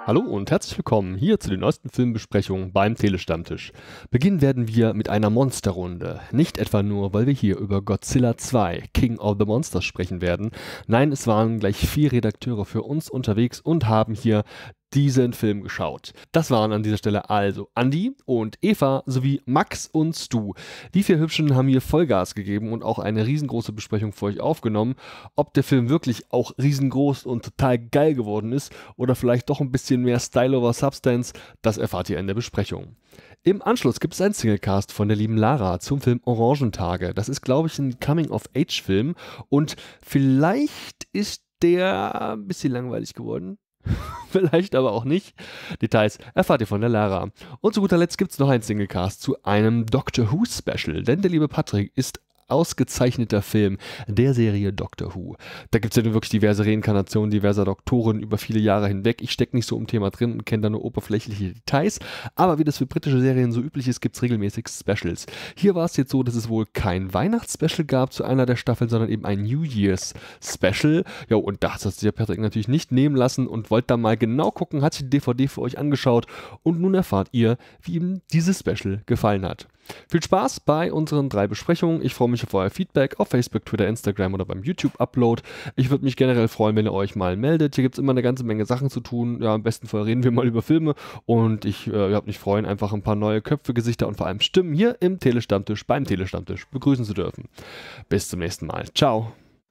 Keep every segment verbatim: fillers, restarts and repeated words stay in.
Hallo und herzlich willkommen hier zu den neuesten Filmbesprechungen beim Telestammtisch. Beginnen werden wir mit einer Monsterrunde. Nicht etwa nur, weil wir hier über Godzilla zwei, King of the Monsters sprechen werden. Nein, es waren gleich vier Redakteure für uns unterwegs und haben hier diesen Film geschaut. Das waren an dieser Stelle also Andi und Eva sowie Max und Stu. Die vier Hübschen haben hier Vollgas gegeben und auch eine riesengroße Besprechung für euch aufgenommen. Ob der Film wirklich auch riesengroß und total geil geworden ist oder vielleicht doch ein bisschen mehr Style over Substance, das erfahrt ihr in der Besprechung. Im Anschluss gibt es einen Singlecast von der lieben Lara zum Film Orangentage. Das ist, glaube ich, ein Coming-of-Age-Film und vielleicht ist der ein bisschen langweilig geworden. Vielleicht aber auch nicht. Details erfahrt ihr von der Lara. Und zu guter Letzt gibt es noch einen Singlecast zu einem Doctor Who Special, denn der liebe Patrick ist ausgezeichneter Film der Serie Doctor Who. Da gibt es ja nun wirklich diverse Reinkarnationen diverser Doktoren über viele Jahre hinweg. Ich stecke nicht so im Thema drin und kenne da nur oberflächliche Details, aber wie das für britische Serien so üblich ist, gibt es regelmäßig Specials. Hier war es jetzt so, dass es wohl kein Weihnachtsspecial gab zu einer der Staffeln, sondern eben ein New Year's Special. Ja, und das hat sich der Patrick natürlich nicht nehmen lassen und wollte da mal genau gucken, hat sich die D V D für euch angeschaut und nun erfahrt ihr, wie ihm dieses Special gefallen hat. Viel Spaß bei unseren drei Besprechungen. Ich freue mich auf euer Feedback auf Facebook, Twitter, Instagram oder beim YouTube-Upload. Ich würde mich generell freuen, wenn ihr euch mal meldet. Hier gibt es immer eine ganze Menge Sachen zu tun. Ja, im besten Fall reden wir mal über Filme und ich äh, würde mich freuen, einfach ein paar neue Köpfe, Gesichter und vor allem Stimmen hier im Telestammtisch, beim Telestammtisch begrüßen zu dürfen. Bis zum nächsten Mal. Ciao.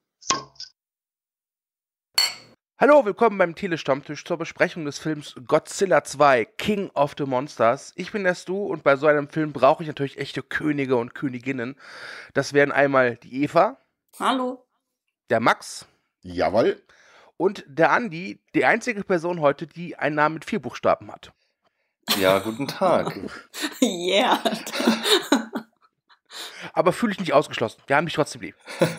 Hallo, willkommen beim Telestammtisch zur Besprechung des Films Godzilla zwei, King of the Monsters. Ich bin der Stu und bei so einem Film brauche ich natürlich echte Könige und Königinnen. Das wären einmal die Eva. Hallo. Der Max. Jawohl. Und der Andi, die einzige Person heute, die einen Namen mit vier Buchstaben hat. Ja, guten Tag. Yeah. Aber fühle ich nicht ausgeschlossen. Wir haben dich trotzdem lieb.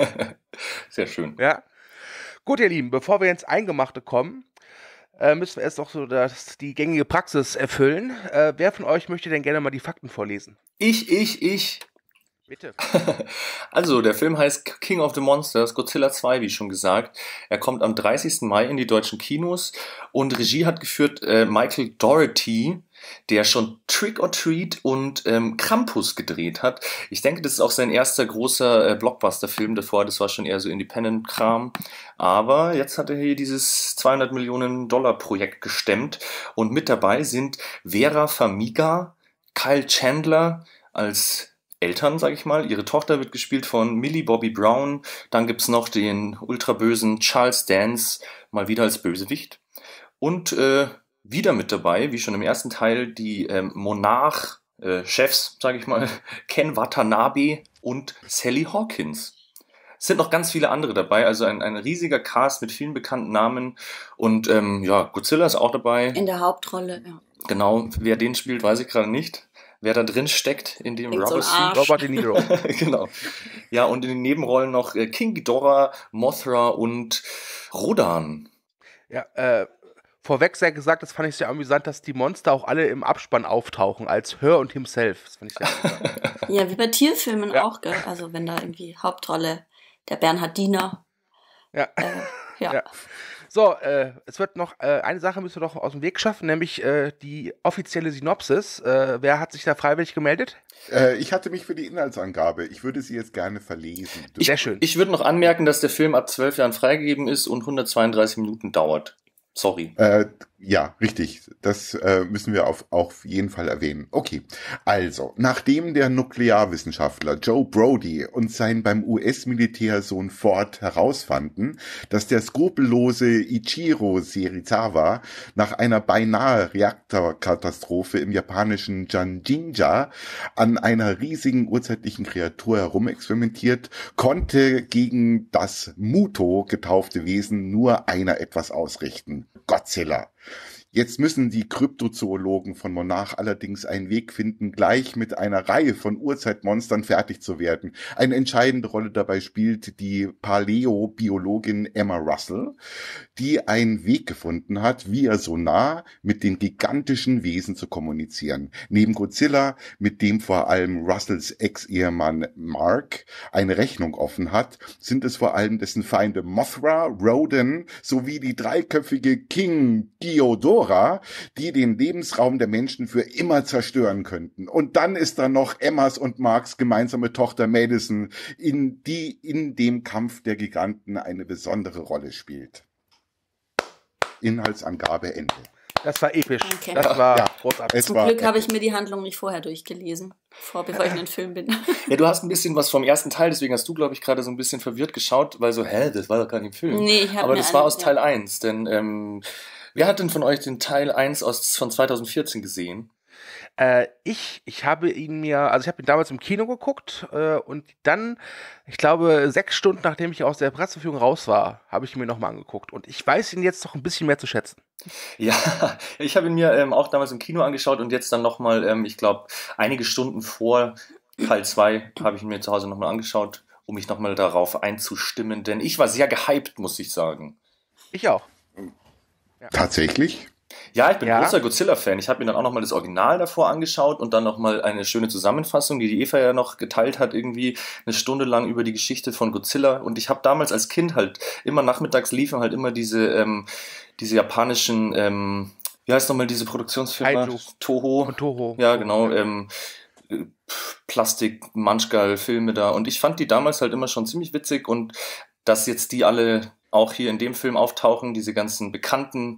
Sehr schön. Ja. Gut, ihr Lieben, bevor wir ins Eingemachte kommen, äh, müssen wir erst noch so das, die gängige Praxis erfüllen. Äh, wer von euch möchte denn gerne mal die Fakten vorlesen? Ich, ich, ich. Bitte. Also, der Film heißt King of the Monsters, Godzilla zwei, wie schon gesagt. Er kommt am dreißigsten Mai in die deutschen Kinos und Regie hat geführt äh, Michael Dougherty, der schon Trick or Treat und ähm, Krampus gedreht hat. Ich denke, das ist auch sein erster großer äh, Blockbuster-Film. Davor, das war schon eher so Independent-Kram. Aber jetzt hat er hier dieses zweihundert Millionen Dollar Projekt gestemmt. Und mit dabei sind Vera Farmiga, Kyle Chandler als Eltern, sag ich mal. Ihre Tochter wird gespielt von Millie Bobby Brown. Dann gibt's noch den ultrabösen Charles Dance, mal wieder als Bösewicht. Und äh, wieder mit dabei, wie schon im ersten Teil, die ähm, Monarch-Chefs, äh, sage ich mal, Ken Watanabe und Sally Hawkins. Es sind noch ganz viele andere dabei, also ein, ein riesiger Cast mit vielen bekannten Namen. Und ähm, ja, Godzilla ist auch dabei. In der Hauptrolle, ja. Genau, wer den spielt, weiß ich gerade nicht. Wer da drin steckt in dem Irgend so ein Rubber Arsch. Robert De Niro. Genau. Ja, und in den Nebenrollen noch äh, King Ghidorah, Mothra und Rodan. Ja, äh, vorweg sehr gesagt, das fand ich sehr amüsant, dass die Monster auch alle im Abspann auftauchen, als Her und Himself. Das fand ich sehr amüsant. Ja, wie bei Tierfilmen Ja. auch, gell? Also wenn da irgendwie Hauptrolle der Bernhard Diener. Ja. Äh, ja. Ja. So, äh, es wird noch, äh, eine Sache müssen wir doch aus dem Weg schaffen, nämlich äh, die offizielle Synopsis. Äh, wer hat sich da freiwillig gemeldet? Äh, ich hatte mich für die Inhaltsangabe. Ich würde sie jetzt gerne verlesen. Du- Sehr schön. Ich würde noch anmerken, dass der Film ab zwölf Jahren freigegeben ist und hundertzweiunddreißig Minuten dauert. Sorry. Äh, ja, richtig. Das äh, müssen wir auf, auf jeden Fall erwähnen. Okay, also, nachdem der Nuklearwissenschaftler Joe Brody und sein beim U S-Militär Sohn Ford herausfanden, dass der skrupellose Ichiro Serizawa nach einer beinahe Reaktorkatastrophe im japanischen Janjinja an einer riesigen urzeitlichen Kreatur herumexperimentiert, konnte gegen das Muto getaufte Wesen nur einer etwas ausrichten. Godzilla. Jetzt müssen die Kryptozoologen von Monarch allerdings einen Weg finden, gleich mit einer Reihe von Urzeitmonstern fertig zu werden. Eine entscheidende Rolle dabei spielt die Paläobiologin Emma Russell, die einen Weg gefunden hat, via Sonar mit den gigantischen Wesen zu kommunizieren. Neben Godzilla, mit dem vor allem Russells Ex-Ehemann Mark eine Rechnung offen hat, sind es vor allem dessen Feinde Mothra, Rodan sowie die dreiköpfige King Ghidorah Bohrer, die den Lebensraum der Menschen für immer zerstören könnten. Und dann ist da noch Emmas und Marks gemeinsame Tochter Madison, in die in dem Kampf der Giganten eine besondere Rolle spielt. Inhaltsangabe Ende. Das war episch. Okay. Das war Ja. großartig. Es Zum war Glück habe ich mir die Handlung nicht vorher durchgelesen, vor, bevor ich in den Film bin. Ja, du hast ein bisschen was vom ersten Teil, deswegen hast du, glaube ich, gerade so ein bisschen verwirrt geschaut, weil so, hä, das war doch gar nicht im Film. Nee, ich habe Aber mir das war eine- aus Teil eins, denn ähm, wer hat denn von euch den Teil eins aus, von zwanzig vierzehn gesehen? Äh, ich, ich habe ihn mir, also ich habe ihn damals im Kino geguckt äh, und dann, ich glaube, sechs Stunden nachdem ich aus der Presseverführung raus war, habe ich ihn mir nochmal angeguckt. Und ich weiß ihn jetzt noch ein bisschen mehr zu schätzen. Ja, ich habe ihn mir ähm, auch damals im Kino angeschaut und jetzt dann nochmal, ähm, ich glaube, einige Stunden vor Teil zwei habe ich ihn mir zu Hause nochmal angeschaut, um mich nochmal darauf einzustimmen, denn ich war sehr gehypt, muss ich sagen. Ich auch. Tatsächlich? Ja, ich bin Ja. großer Godzilla-Fan. Ich habe mir dann auch nochmal das Original davor angeschaut und dann nochmal eine schöne Zusammenfassung, die die Eva ja noch geteilt hat, irgendwie eine Stunde lang über die Geschichte von Godzilla. Und ich habe damals als Kind halt immer nachmittags liefen halt immer diese, ähm, diese japanischen, ähm, wie heißt nochmal diese Produktionsfirma? Kaiju. Toho. Und Toho. Ja, genau. Ähm, äh, Plastik, Manchgal-Filme da. Und ich fand die damals halt immer schon ziemlich witzig und dass jetzt die alle auch hier in dem Film auftauchen, diese ganzen bekannten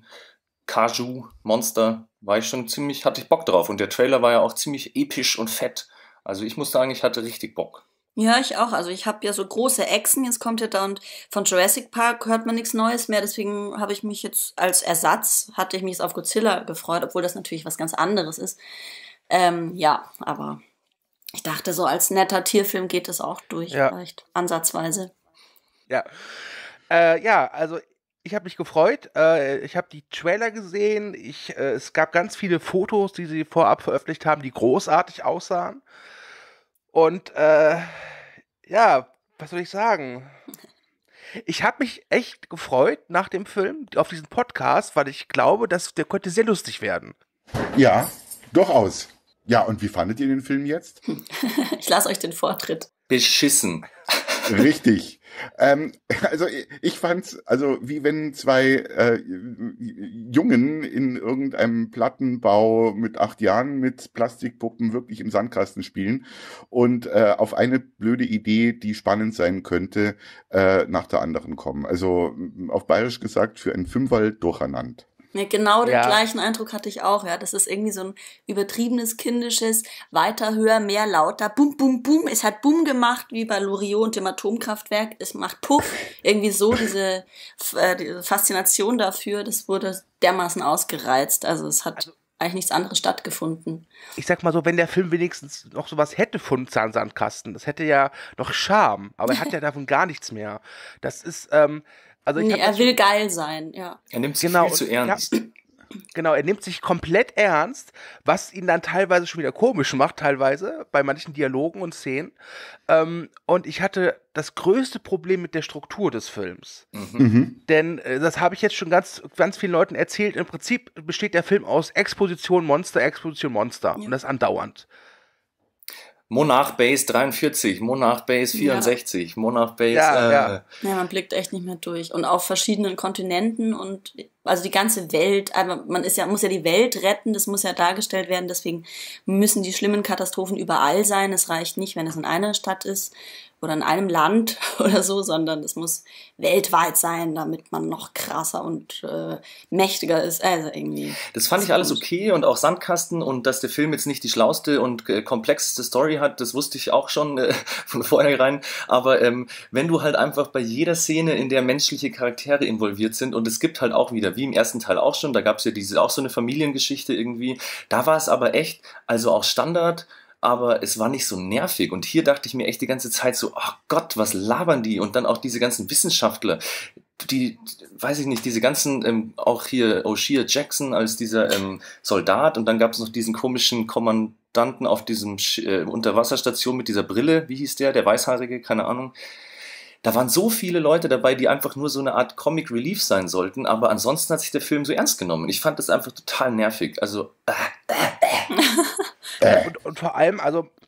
Kaiju-Monster, war ich schon ziemlich, hatte ich Bock drauf. Und der Trailer war ja auch ziemlich episch und fett. Also ich muss sagen, ich hatte richtig Bock. Ja, ich auch. Also ich habe ja so große Echsen, jetzt kommt ja da und von Jurassic Park hört man nichts Neues mehr, deswegen habe ich mich jetzt als Ersatz, hatte ich mich jetzt auf Godzilla gefreut, obwohl das natürlich was ganz anderes ist. Ähm, ja, aber ich dachte, so als netter Tierfilm geht das auch durch, Ja. vielleicht ansatzweise. Ja. Äh, ja, also ich habe mich gefreut. Äh, ich habe die Trailer gesehen. Ich, äh, es gab ganz viele Fotos, die sie vorab veröffentlicht haben, die großartig aussahen. Und äh, ja, was soll ich sagen? Ich habe mich echt gefreut nach dem Film auf diesen Podcast, weil ich glaube, dass der könnte sehr lustig werden. Ja, durchaus. Ja, und wie fandet ihr den Film jetzt? Ich lasse euch den Vortritt. Beschissen. Richtig. Ähm, also ich, ich fand's, also wie wenn zwei äh, Jungen in irgendeinem Plattenbau mit acht Jahren mit Plastikpuppen wirklich im Sandkasten spielen und äh, auf eine blöde Idee, die spannend sein könnte, äh, nach der anderen kommen. Also auf Bayerisch gesagt, für ein Fünferl durcheinander. Ja, genau den Ja. gleichen Eindruck hatte ich auch, ja. Das ist irgendwie so ein übertriebenes, kindisches, weiter, höher, mehr, lauter, bum, bum, bum. Es hat Bum gemacht, wie bei Loriot und dem Atomkraftwerk. Es macht Puff. Irgendwie so diese, äh, diese Faszination dafür, das wurde dermaßen ausgereizt. Also es hat Also- eigentlich nichts anderes stattgefunden. Ich sag mal so, wenn der Film wenigstens noch sowas hätte von Zahnsandkasten, das hätte ja noch Charme, aber er hat ja davon gar nichts mehr. Das ist, ähm, also ich Nee, hab er das will geil sein, ja. Er nimmt sich Genau, viel zu und- ernst. ja. Genau, er nimmt sich komplett ernst, was ihn dann teilweise schon wieder komisch macht, teilweise, bei manchen Dialogen und Szenen. Ähm, und ich hatte das größte Problem mit der Struktur des Films. Mhm. Denn äh, das habe ich jetzt schon ganz, ganz vielen Leuten erzählt. Im Prinzip besteht der Film aus Exposition, Monster, Exposition, Monster. Und das andauernd. Monarch Base dreiundvierzig, Monarch Base vierundsechzig, Monarch Base. Ja, äh, ja. Ja, man blickt echt nicht mehr durch. Und auf verschiedenen Kontinenten und also die ganze Welt, aber man ist ja, muss ja die Welt retten, das muss ja dargestellt werden, deswegen müssen die schlimmen Katastrophen überall sein. Es reicht nicht, wenn es in einer Stadt ist oder in einem Land oder so, sondern es muss weltweit sein, damit man noch krasser und äh, mächtiger ist. Also irgendwie. Das fand ich alles okay und auch Sandkasten und dass der Film jetzt nicht die schlauste und äh, komplexeste Story hat, das wusste ich auch schon äh, von vornherein. Aber ähm, wenn du halt einfach bei jeder Szene, in der menschliche Charaktere involviert sind und es gibt halt auch wieder, wie im ersten Teil auch schon, da gab es ja diese auch so eine Familiengeschichte irgendwie, da war es aber echt, also auch Standard, aber es war nicht so nervig. Und hier dachte ich mir echt die ganze Zeit so, ach Gott, was labern die? Und dann auch diese ganzen Wissenschaftler, die, weiß ich nicht, diese ganzen, ähm, auch hier O'Shea Jackson als dieser ähm, Soldat und dann gab es noch diesen komischen Kommandanten auf diesem Sch- äh, Unterwasserstation mit dieser Brille, wie hieß der, der Weißhaarige, keine Ahnung. Da waren so viele Leute dabei, die einfach nur so eine Art Comic Relief sein sollten, aber ansonsten hat sich der Film so ernst genommen. Ich fand das einfach total nervig. Also, äh, Ja, und, und vor allem, also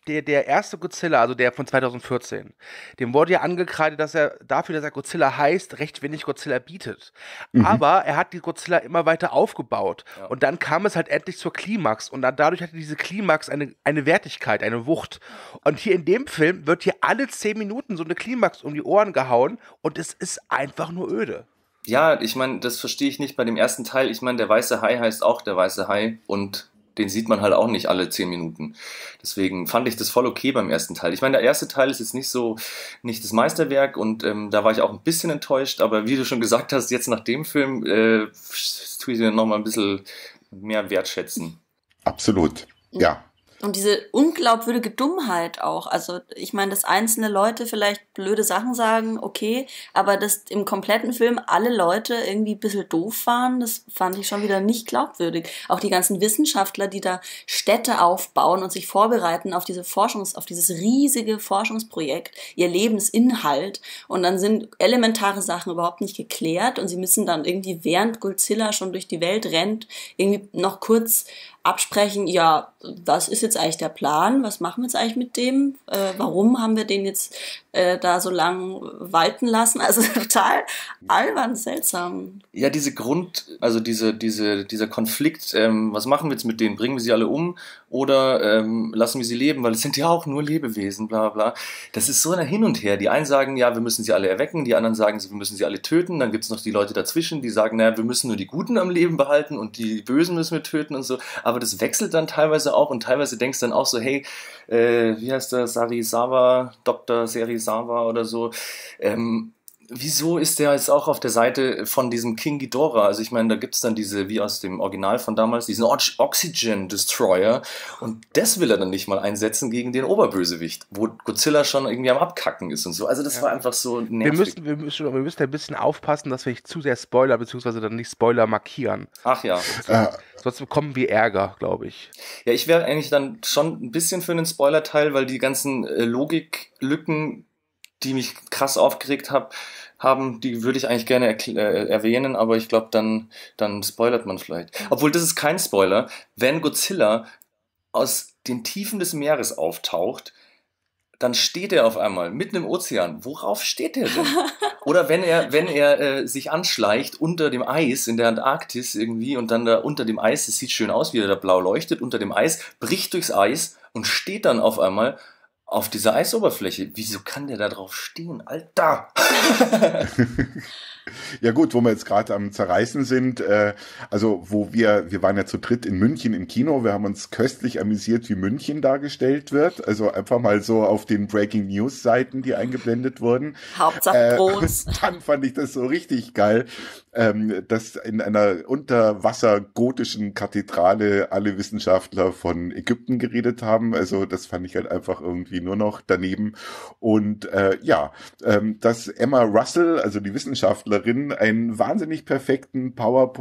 der, der erste Godzilla, also der von zweitausendvierzehn, dem wurde ja angekreidet, dass er dafür, dass er Godzilla heißt, recht wenig Godzilla bietet. Mhm. Aber er hat die Godzilla immer weiter aufgebaut. Ja. Und dann kam es halt endlich zur Klimax. Und dann, dadurch hatte diese Klimax eine, eine Wertigkeit, eine Wucht. Und hier in dem Film wird hier alle zehn Minuten so eine Klimax um die Ohren gehauen. Und es ist einfach nur öde. Ja, ich meine, das verstehe ich nicht bei dem ersten Teil. Ich meine, der weiße Hai heißt auch der weiße Hai und den sieht man halt auch nicht alle zehn Minuten. Deswegen fand ich das voll okay beim ersten Teil. Ich meine, der erste Teil ist jetzt nicht so, nicht das Meisterwerk und ähm, da war ich auch ein bisschen enttäuscht, aber wie du schon gesagt hast, jetzt nach dem Film äh, tue ich den nochmal ein bisschen mehr wertschätzen. Absolut, ja. Und diese unglaubwürdige Dummheit auch. Also ich meine, dass einzelne Leute vielleicht blöde Sachen sagen, okay, aber dass im kompletten Film alle Leute irgendwie ein bisschen doof waren, das fand ich schon wieder nicht glaubwürdig. Auch die ganzen Wissenschaftler, die da Städte aufbauen und sich vorbereiten auf diese Forschungs, auf dieses riesige Forschungsprojekt, ihr Lebensinhalt. Und dann sind elementare Sachen überhaupt nicht geklärt und sie müssen dann irgendwie, während Godzilla schon durch die Welt rennt, irgendwie noch kurz absprechen, ja, was ist jetzt eigentlich der Plan, was machen wir jetzt eigentlich mit dem, äh, warum haben wir den jetzt äh, da so lang walten lassen, also total albern, seltsam. Ja, diese Grund, also diese, diese, dieser Konflikt, ähm, was machen wir jetzt mit denen, bringen wir sie alle um oder ähm, lassen wir sie leben, weil es sind ja auch nur Lebewesen, bla bla, das ist so ein Hin und Her, die einen sagen, ja, wir müssen sie alle erwecken, die anderen sagen, wir müssen sie alle töten, dann gibt es noch die Leute dazwischen, die sagen, naja, wir müssen nur die Guten am Leben behalten und die Bösen müssen wir töten und so, aber das wechselt dann teilweise auch und teilweise denkst du dann auch so, hey, äh, wie heißt der, Serizawa, Doktor Serizawa oder so, ähm, wieso ist der jetzt auch auf der Seite von diesem King Ghidorah? Also ich meine, da gibt es dann diese, wie aus dem Original von damals, diesen Ox- Oxygen Destroyer und das will er dann nicht mal einsetzen gegen den Oberbösewicht, wo Godzilla schon irgendwie am Abkacken ist und so. Also das Ja. war einfach so nervig. Wir müssen, wir, müssen, wir müssen ein bisschen aufpassen, dass wir nicht zu sehr spoilern, beziehungsweise dann nicht Spoiler markieren. Ach ja. Äh, Sonst bekommen wir Ärger, glaube ich. Ja, ich wäre eigentlich dann schon ein bisschen für einen Spoiler-Teil, weil die ganzen äh, Logiklücken, die mich krass aufgeregt hab, haben, die würde ich eigentlich gerne erkl- äh, erwähnen, aber ich glaube, dann, dann spoilert man vielleicht. Obwohl, das ist kein Spoiler. Wenn Godzilla aus den Tiefen des Meeres auftaucht, dann steht er auf einmal mitten im Ozean. Worauf steht er denn? Oder wenn er, wenn er äh, sich anschleicht unter dem Eis in der Antarktis irgendwie und dann da unter dem Eis, es sieht schön aus, wie er da blau leuchtet, unter dem Eis, bricht durchs Eis und steht dann auf einmal auf dieser Eisoberfläche. Wieso kann der da drauf stehen? Alter! Ja gut, wo wir jetzt gerade am Zerreißen sind, äh, also wo wir, wir waren ja zu dritt in München im Kino, wir haben uns köstlich amüsiert, wie München dargestellt wird, also einfach mal so auf den Breaking News Seiten, die eingeblendet wurden. Hauptsache Äh, groß. und dann fand ich das so richtig geil, ähm, dass in einer unterwasser-gotischen Kathedrale alle Wissenschaftler von Ägypten geredet haben, also das fand ich halt einfach irgendwie nur noch daneben und äh, ja, ähm, dass Emma Russell, also die Wissenschaftlerin, einen wahnsinnig perfekten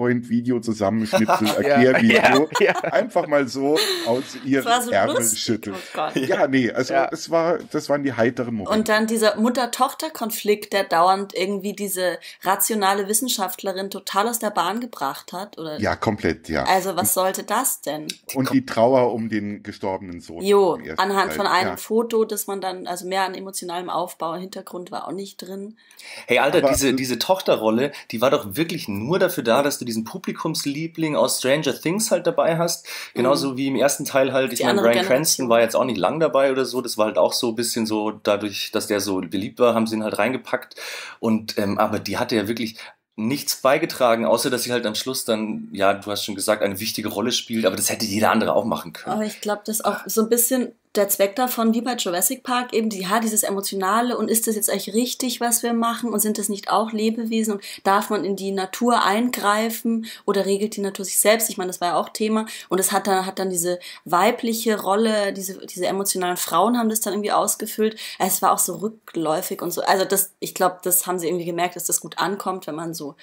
PowerPoint-Video-Zusammenschnipsel, Erklärvideo, ja, ja. einfach mal so aus ihren Das war so Ärmel lustig. schüttelt. Oh Gott. Ja, nee, also Ja. es war, das waren die heiteren Momente. Und dann dieser Mutter-Tochter-Konflikt, der dauernd irgendwie diese rationale Wissenschaftlerin total aus der Bahn gebracht hat. Oder Ja, komplett, ja. Also was sollte das denn? Und die Trauer um den gestorbenen Sohn. Jo, im ersten anhand Teil. von einem Ja. Foto, das man dann, also mehr an emotionalem Aufbau, Hintergrund war auch nicht drin. Hey, Alter, Aber- diese, diese Tochterrolle, die war doch wirklich nur dafür da, dass du diesen Publikumsliebling aus Stranger Things halt dabei hast. Genauso wie im ersten Teil halt, ich Die meine, andere Bryan Cranston Generation. war jetzt auch nicht lang dabei oder so. Das war halt auch so ein bisschen so, dadurch, dass der so beliebt war, haben sie ihn halt reingepackt. Und, ähm, aber die hatte ja wirklich nichts beigetragen, außer dass sie halt am Schluss dann, ja, du hast schon gesagt, eine wichtige Rolle spielt, aber das hätte jeder andere auch machen können. Aber ich glaube, das ist auch so ein bisschen der Zweck davon, wie bei Jurassic Park, eben die, ja, dieses Emotionale und ist das jetzt eigentlich richtig, was wir machen und sind das nicht auch Lebewesen und darf man in die Natur eingreifen oder regelt die Natur sich selbst? Ich meine, das war ja auch Thema und es hat dann, hat dann diese weibliche Rolle, diese, diese emotionalen Frauen haben das dann irgendwie ausgefüllt. Es war auch so rückläufig und so. Also das, ich glaube, das haben sie irgendwie gemerkt, dass das gut ankommt, wenn man so,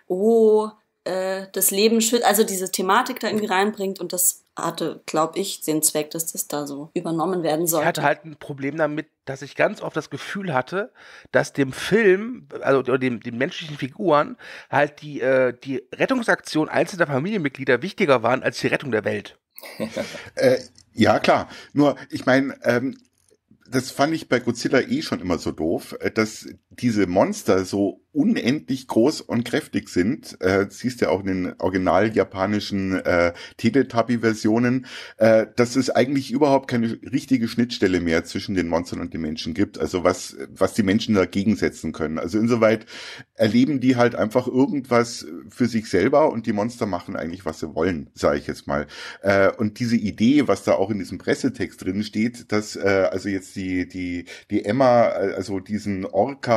oh, äh, das Leben schützt, also diese Thematik da irgendwie reinbringt und das hatte, glaube ich, den Zweck, dass das da so übernommen werden Ich sollte. hatte halt ein Problem damit, dass ich ganz oft das Gefühl hatte, dass dem Film, also oder dem, den menschlichen Figuren, halt die, äh, die Rettungsaktion einzelner Familienmitglieder wichtiger waren als die Rettung der Welt. Äh, Ja, klar. Nur, ich meine, ähm, das fand ich bei Godzilla eh schon immer so doof, dass diese Monster so unendlich groß und kräftig sind. Äh, siehst ja auch in den original japanischen äh, Teletubby-Versionen, äh, dass es eigentlich überhaupt keine richtige Schnittstelle mehr zwischen den Monstern und den Menschen gibt. Also was was die Menschen dagegen setzen können. Also insoweit erleben die halt einfach irgendwas für sich selber und die Monster machen eigentlich, was sie wollen, sage ich jetzt mal. Äh, und diese Idee, was da auch in diesem Pressetext drin steht, dass äh, also jetzt die die die Emma, also diesen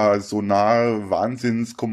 Orca-Sonar-Wahnsinn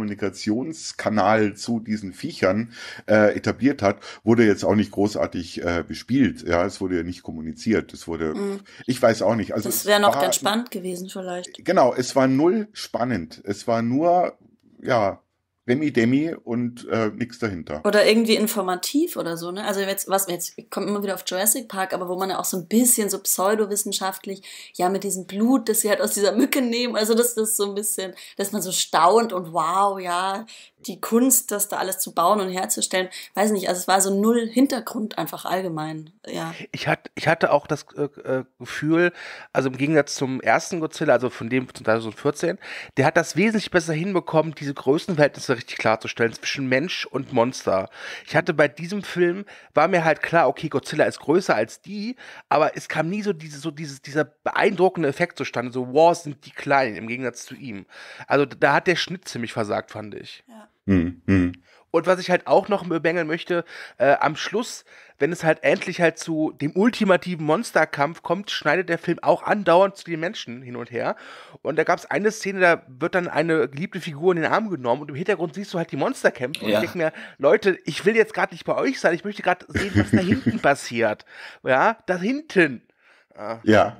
Kommunikationskanal zu diesen Viechern äh, etabliert hat, wurde jetzt auch nicht großartig äh, bespielt. Ja, es wurde ja nicht kommuniziert. Es wurde, mm. ich weiß auch nicht. Also das wäre noch ganz spannend gewesen vielleicht. Genau, es war null spannend. Es war nur, ja, Remi Demi und äh, nichts dahinter. Oder irgendwie informativ oder so, ne? Also jetzt, was jetzt kommt immer wieder auf Jurassic Park, aber wo man ja auch so ein bisschen so pseudowissenschaftlich, ja, mit diesem Blut, das sie halt aus dieser Mücke nehmen, also das ist so ein bisschen, dass man so staunt und wow, ja, die Kunst, das da alles zu bauen und herzustellen, weiß nicht, also es war so null Hintergrund einfach allgemein, ja. Ich hatte, ich hatte auch das äh, Gefühl, also im Gegensatz zum ersten Godzilla, also von dem von zweitausendvierzehn, der hat das wesentlich besser hinbekommen, diese Größenverhältnisse richtig klarzustellen zwischen Mensch und Monster. Ich hatte bei diesem Film, war mir halt klar, okay, Godzilla ist größer als die, aber es kam nie so, diese, so dieses, dieser beeindruckende Effekt zustande, so, wow, sind die klein im Gegensatz zu ihm. Also da hat der Schnitt ziemlich versagt, fand ich. Ja. Hm, hm. Und was ich halt auch noch bemängeln möchte, äh, am Schluss, wenn es halt endlich halt zu dem ultimativen Monsterkampf kommt, schneidet der Film auch andauernd zu den Menschen hin und her. Und da gab es eine Szene, da wird dann eine geliebte Figur in den Arm genommen und im Hintergrund siehst du halt die Monsterkämpfe. Und Ja. ich denke mir, Leute, ich will jetzt gerade nicht bei euch sein, ich möchte gerade sehen, was da hinten passiert. Ja, da hinten. Ja. Ja,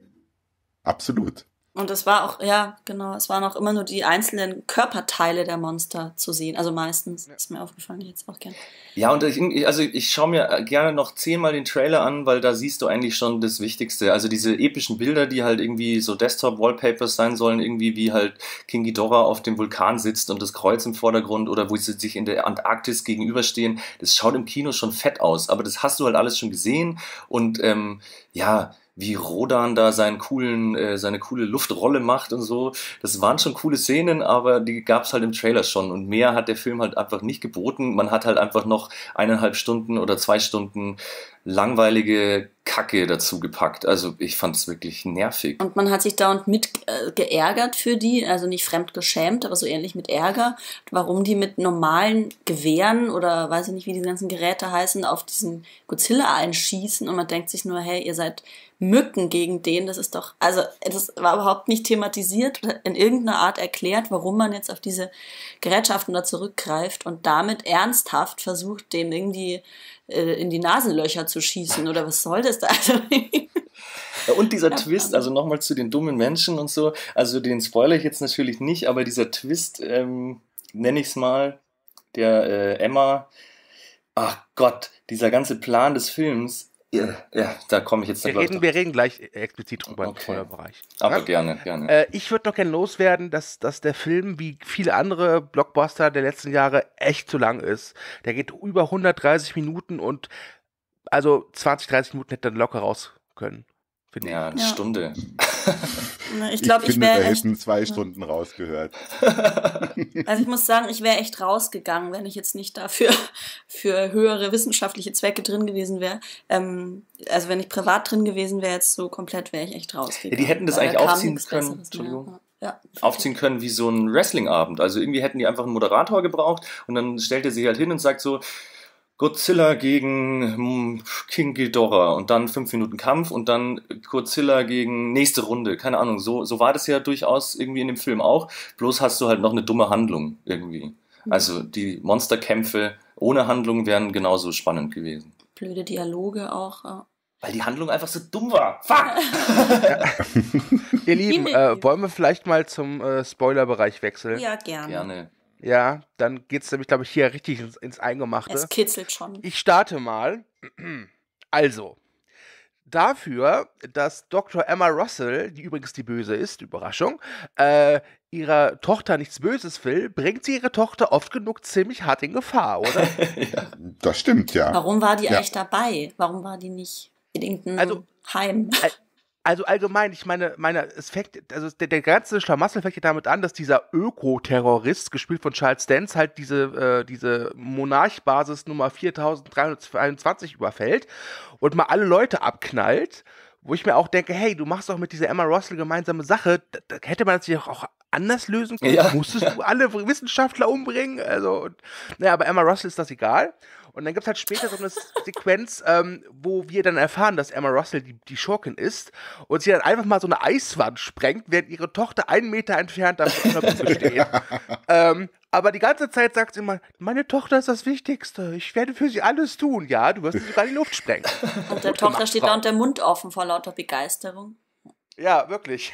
absolut. Und es war auch, ja, genau, es waren auch immer nur die einzelnen Körperteile der Monster zu sehen. Also meistens, ja. Ist mir aufgefallen, jetzt auch gern. Ja, und ich, also ich schaue mir gerne noch zehnmal den Trailer an, weil da siehst du eigentlich schon das Wichtigste. Also diese epischen Bilder, die halt irgendwie so Desktop-Wallpapers sein sollen, irgendwie wie halt King Ghidorah auf dem Vulkan sitzt und das Kreuz im Vordergrund oder wo sie sich in der Antarktis gegenüberstehen. Das schaut im Kino schon fett aus, aber das hast du halt alles schon gesehen und ähm, ja, wie Rodan da seinen coolen, äh, seine coole Luftrolle macht und so. Das waren schon coole Szenen, aber die gab's halt im Trailer schon. Und mehr hat der Film halt einfach nicht geboten. Man hat halt einfach noch eineinhalb Stunden oder zwei Stunden langweilige Kacke dazu gepackt. Also ich fand es wirklich nervig. Und man hat sich dauernd mit äh, geärgert für die, also nicht fremd geschämt, aber so ähnlich mit Ärger, warum die mit normalen Gewehren oder weiß ich nicht, wie die ganzen Geräte heißen, auf diesen Godzilla einschießen und man denkt sich nur, hey, ihr seid Mücken gegen den, das ist doch, also das war überhaupt nicht thematisiert oder in irgendeiner Art erklärt, warum man jetzt auf diese Gerätschaften da zurückgreift und damit ernsthaft versucht, den irgendwie äh, in die Nasenlöcher zu schießen oder was soll das da? Also, und dieser ja, Twist, also nochmal zu den dummen Menschen und so, also den spoilere ich jetzt natürlich nicht, aber dieser Twist, ähm, nenne ich es mal, der äh, Emma, ach Gott, dieser ganze Plan des Films, ja, ja, da komme ich jetzt wir reden, wir reden gleich explizit drüber okay. im Spoilerbereich. Aber ja? gerne, gerne. Äh, ich würde noch gerne loswerden, dass, dass der Film, wie viele andere Blockbuster der letzten Jahre, echt zu lang ist. Der geht über hundertdreißig Minuten und also zwanzig, dreißig Minuten hätte er locker raus können. Ja, eine ja. Stunde. Ich glaube, ich, ich wäre da echt hätten zwei Stunden rausgehört. Also ich muss sagen, ich wäre echt rausgegangen, wenn ich jetzt nicht dafür für höhere wissenschaftliche Zwecke drin gewesen wäre. Ähm, also wenn ich privat drin gewesen wäre, jetzt so komplett, wäre ich echt rausgegangen. Ja, die hätten das Weil eigentlich da kam aufziehen nichts können, Besseres Entschuldigung. mehr. Ja. Aufziehen können wie so ein Wrestling-Abend. Also irgendwie hätten die einfach einen Moderator gebraucht und dann stellt er sich halt hin und sagt so, Godzilla gegen King Ghidorah und dann fünf Minuten Kampf und dann Godzilla gegen nächste Runde. Keine Ahnung, so, so war das ja durchaus irgendwie in dem Film auch. Bloß hast du halt noch eine dumme Handlung irgendwie. Also die Monsterkämpfe ohne Handlung wären genauso spannend gewesen. Blöde Dialoge auch. Ja. Weil die Handlung einfach so dumm war. Fuck! Ihr Lieben, äh, wollen wir vielleicht mal zum äh, Spoilerbereich wechseln? Ja, gerne. Gerne. Ja, dann geht's nämlich, glaube ich, hier richtig ins, ins Eingemachte. Es kitzelt schon. Ich starte mal. Also, dafür, dass Doktor Emma Russell, die übrigens die Böse ist, Überraschung, äh, ihrer Tochter nichts Böses will, bringt sie ihre Tochter oft genug ziemlich hart in Gefahr, oder? Ja. Das stimmt, ja. Warum war die ja. eigentlich dabei? Warum war die nicht in irgendeinem Also- Heim. Also allgemein, ich meine, meine es fängt, also der, der ganze Schlamassel fängt ja damit an, dass dieser Öko-Terrorist, gespielt von Charles Dance, halt diese, äh, diese Monarch-Basis Nummer viertausenddreihunderteinundzwanzig überfällt und mal alle Leute abknallt, wo ich mir auch denke, hey, du machst doch mit dieser Emma Russell gemeinsame Sache, da, da hätte man das sich auch, auch anders lösen können. Ja. Musstest du alle Wissenschaftler umbringen? Also, und, naja, aber Emma Russell ist das egal. Und dann gibt es halt später so eine Sequenz, ähm, wo wir dann erfahren, dass Emma Russell die, die Schurkin ist und sie dann einfach mal so eine Eiswand sprengt, während ihre Tochter einen Meter entfernt auf der Brücke steht. ähm, aber die ganze Zeit sagt sie immer, meine Tochter ist das Wichtigste, ich werde für sie alles tun. Ja, du wirst sie sogar in die Luft sprengen. Und der Gut Tochter gemacht, steht Frau. da und der Mund offen vor lauter Begeisterung. Ja, wirklich.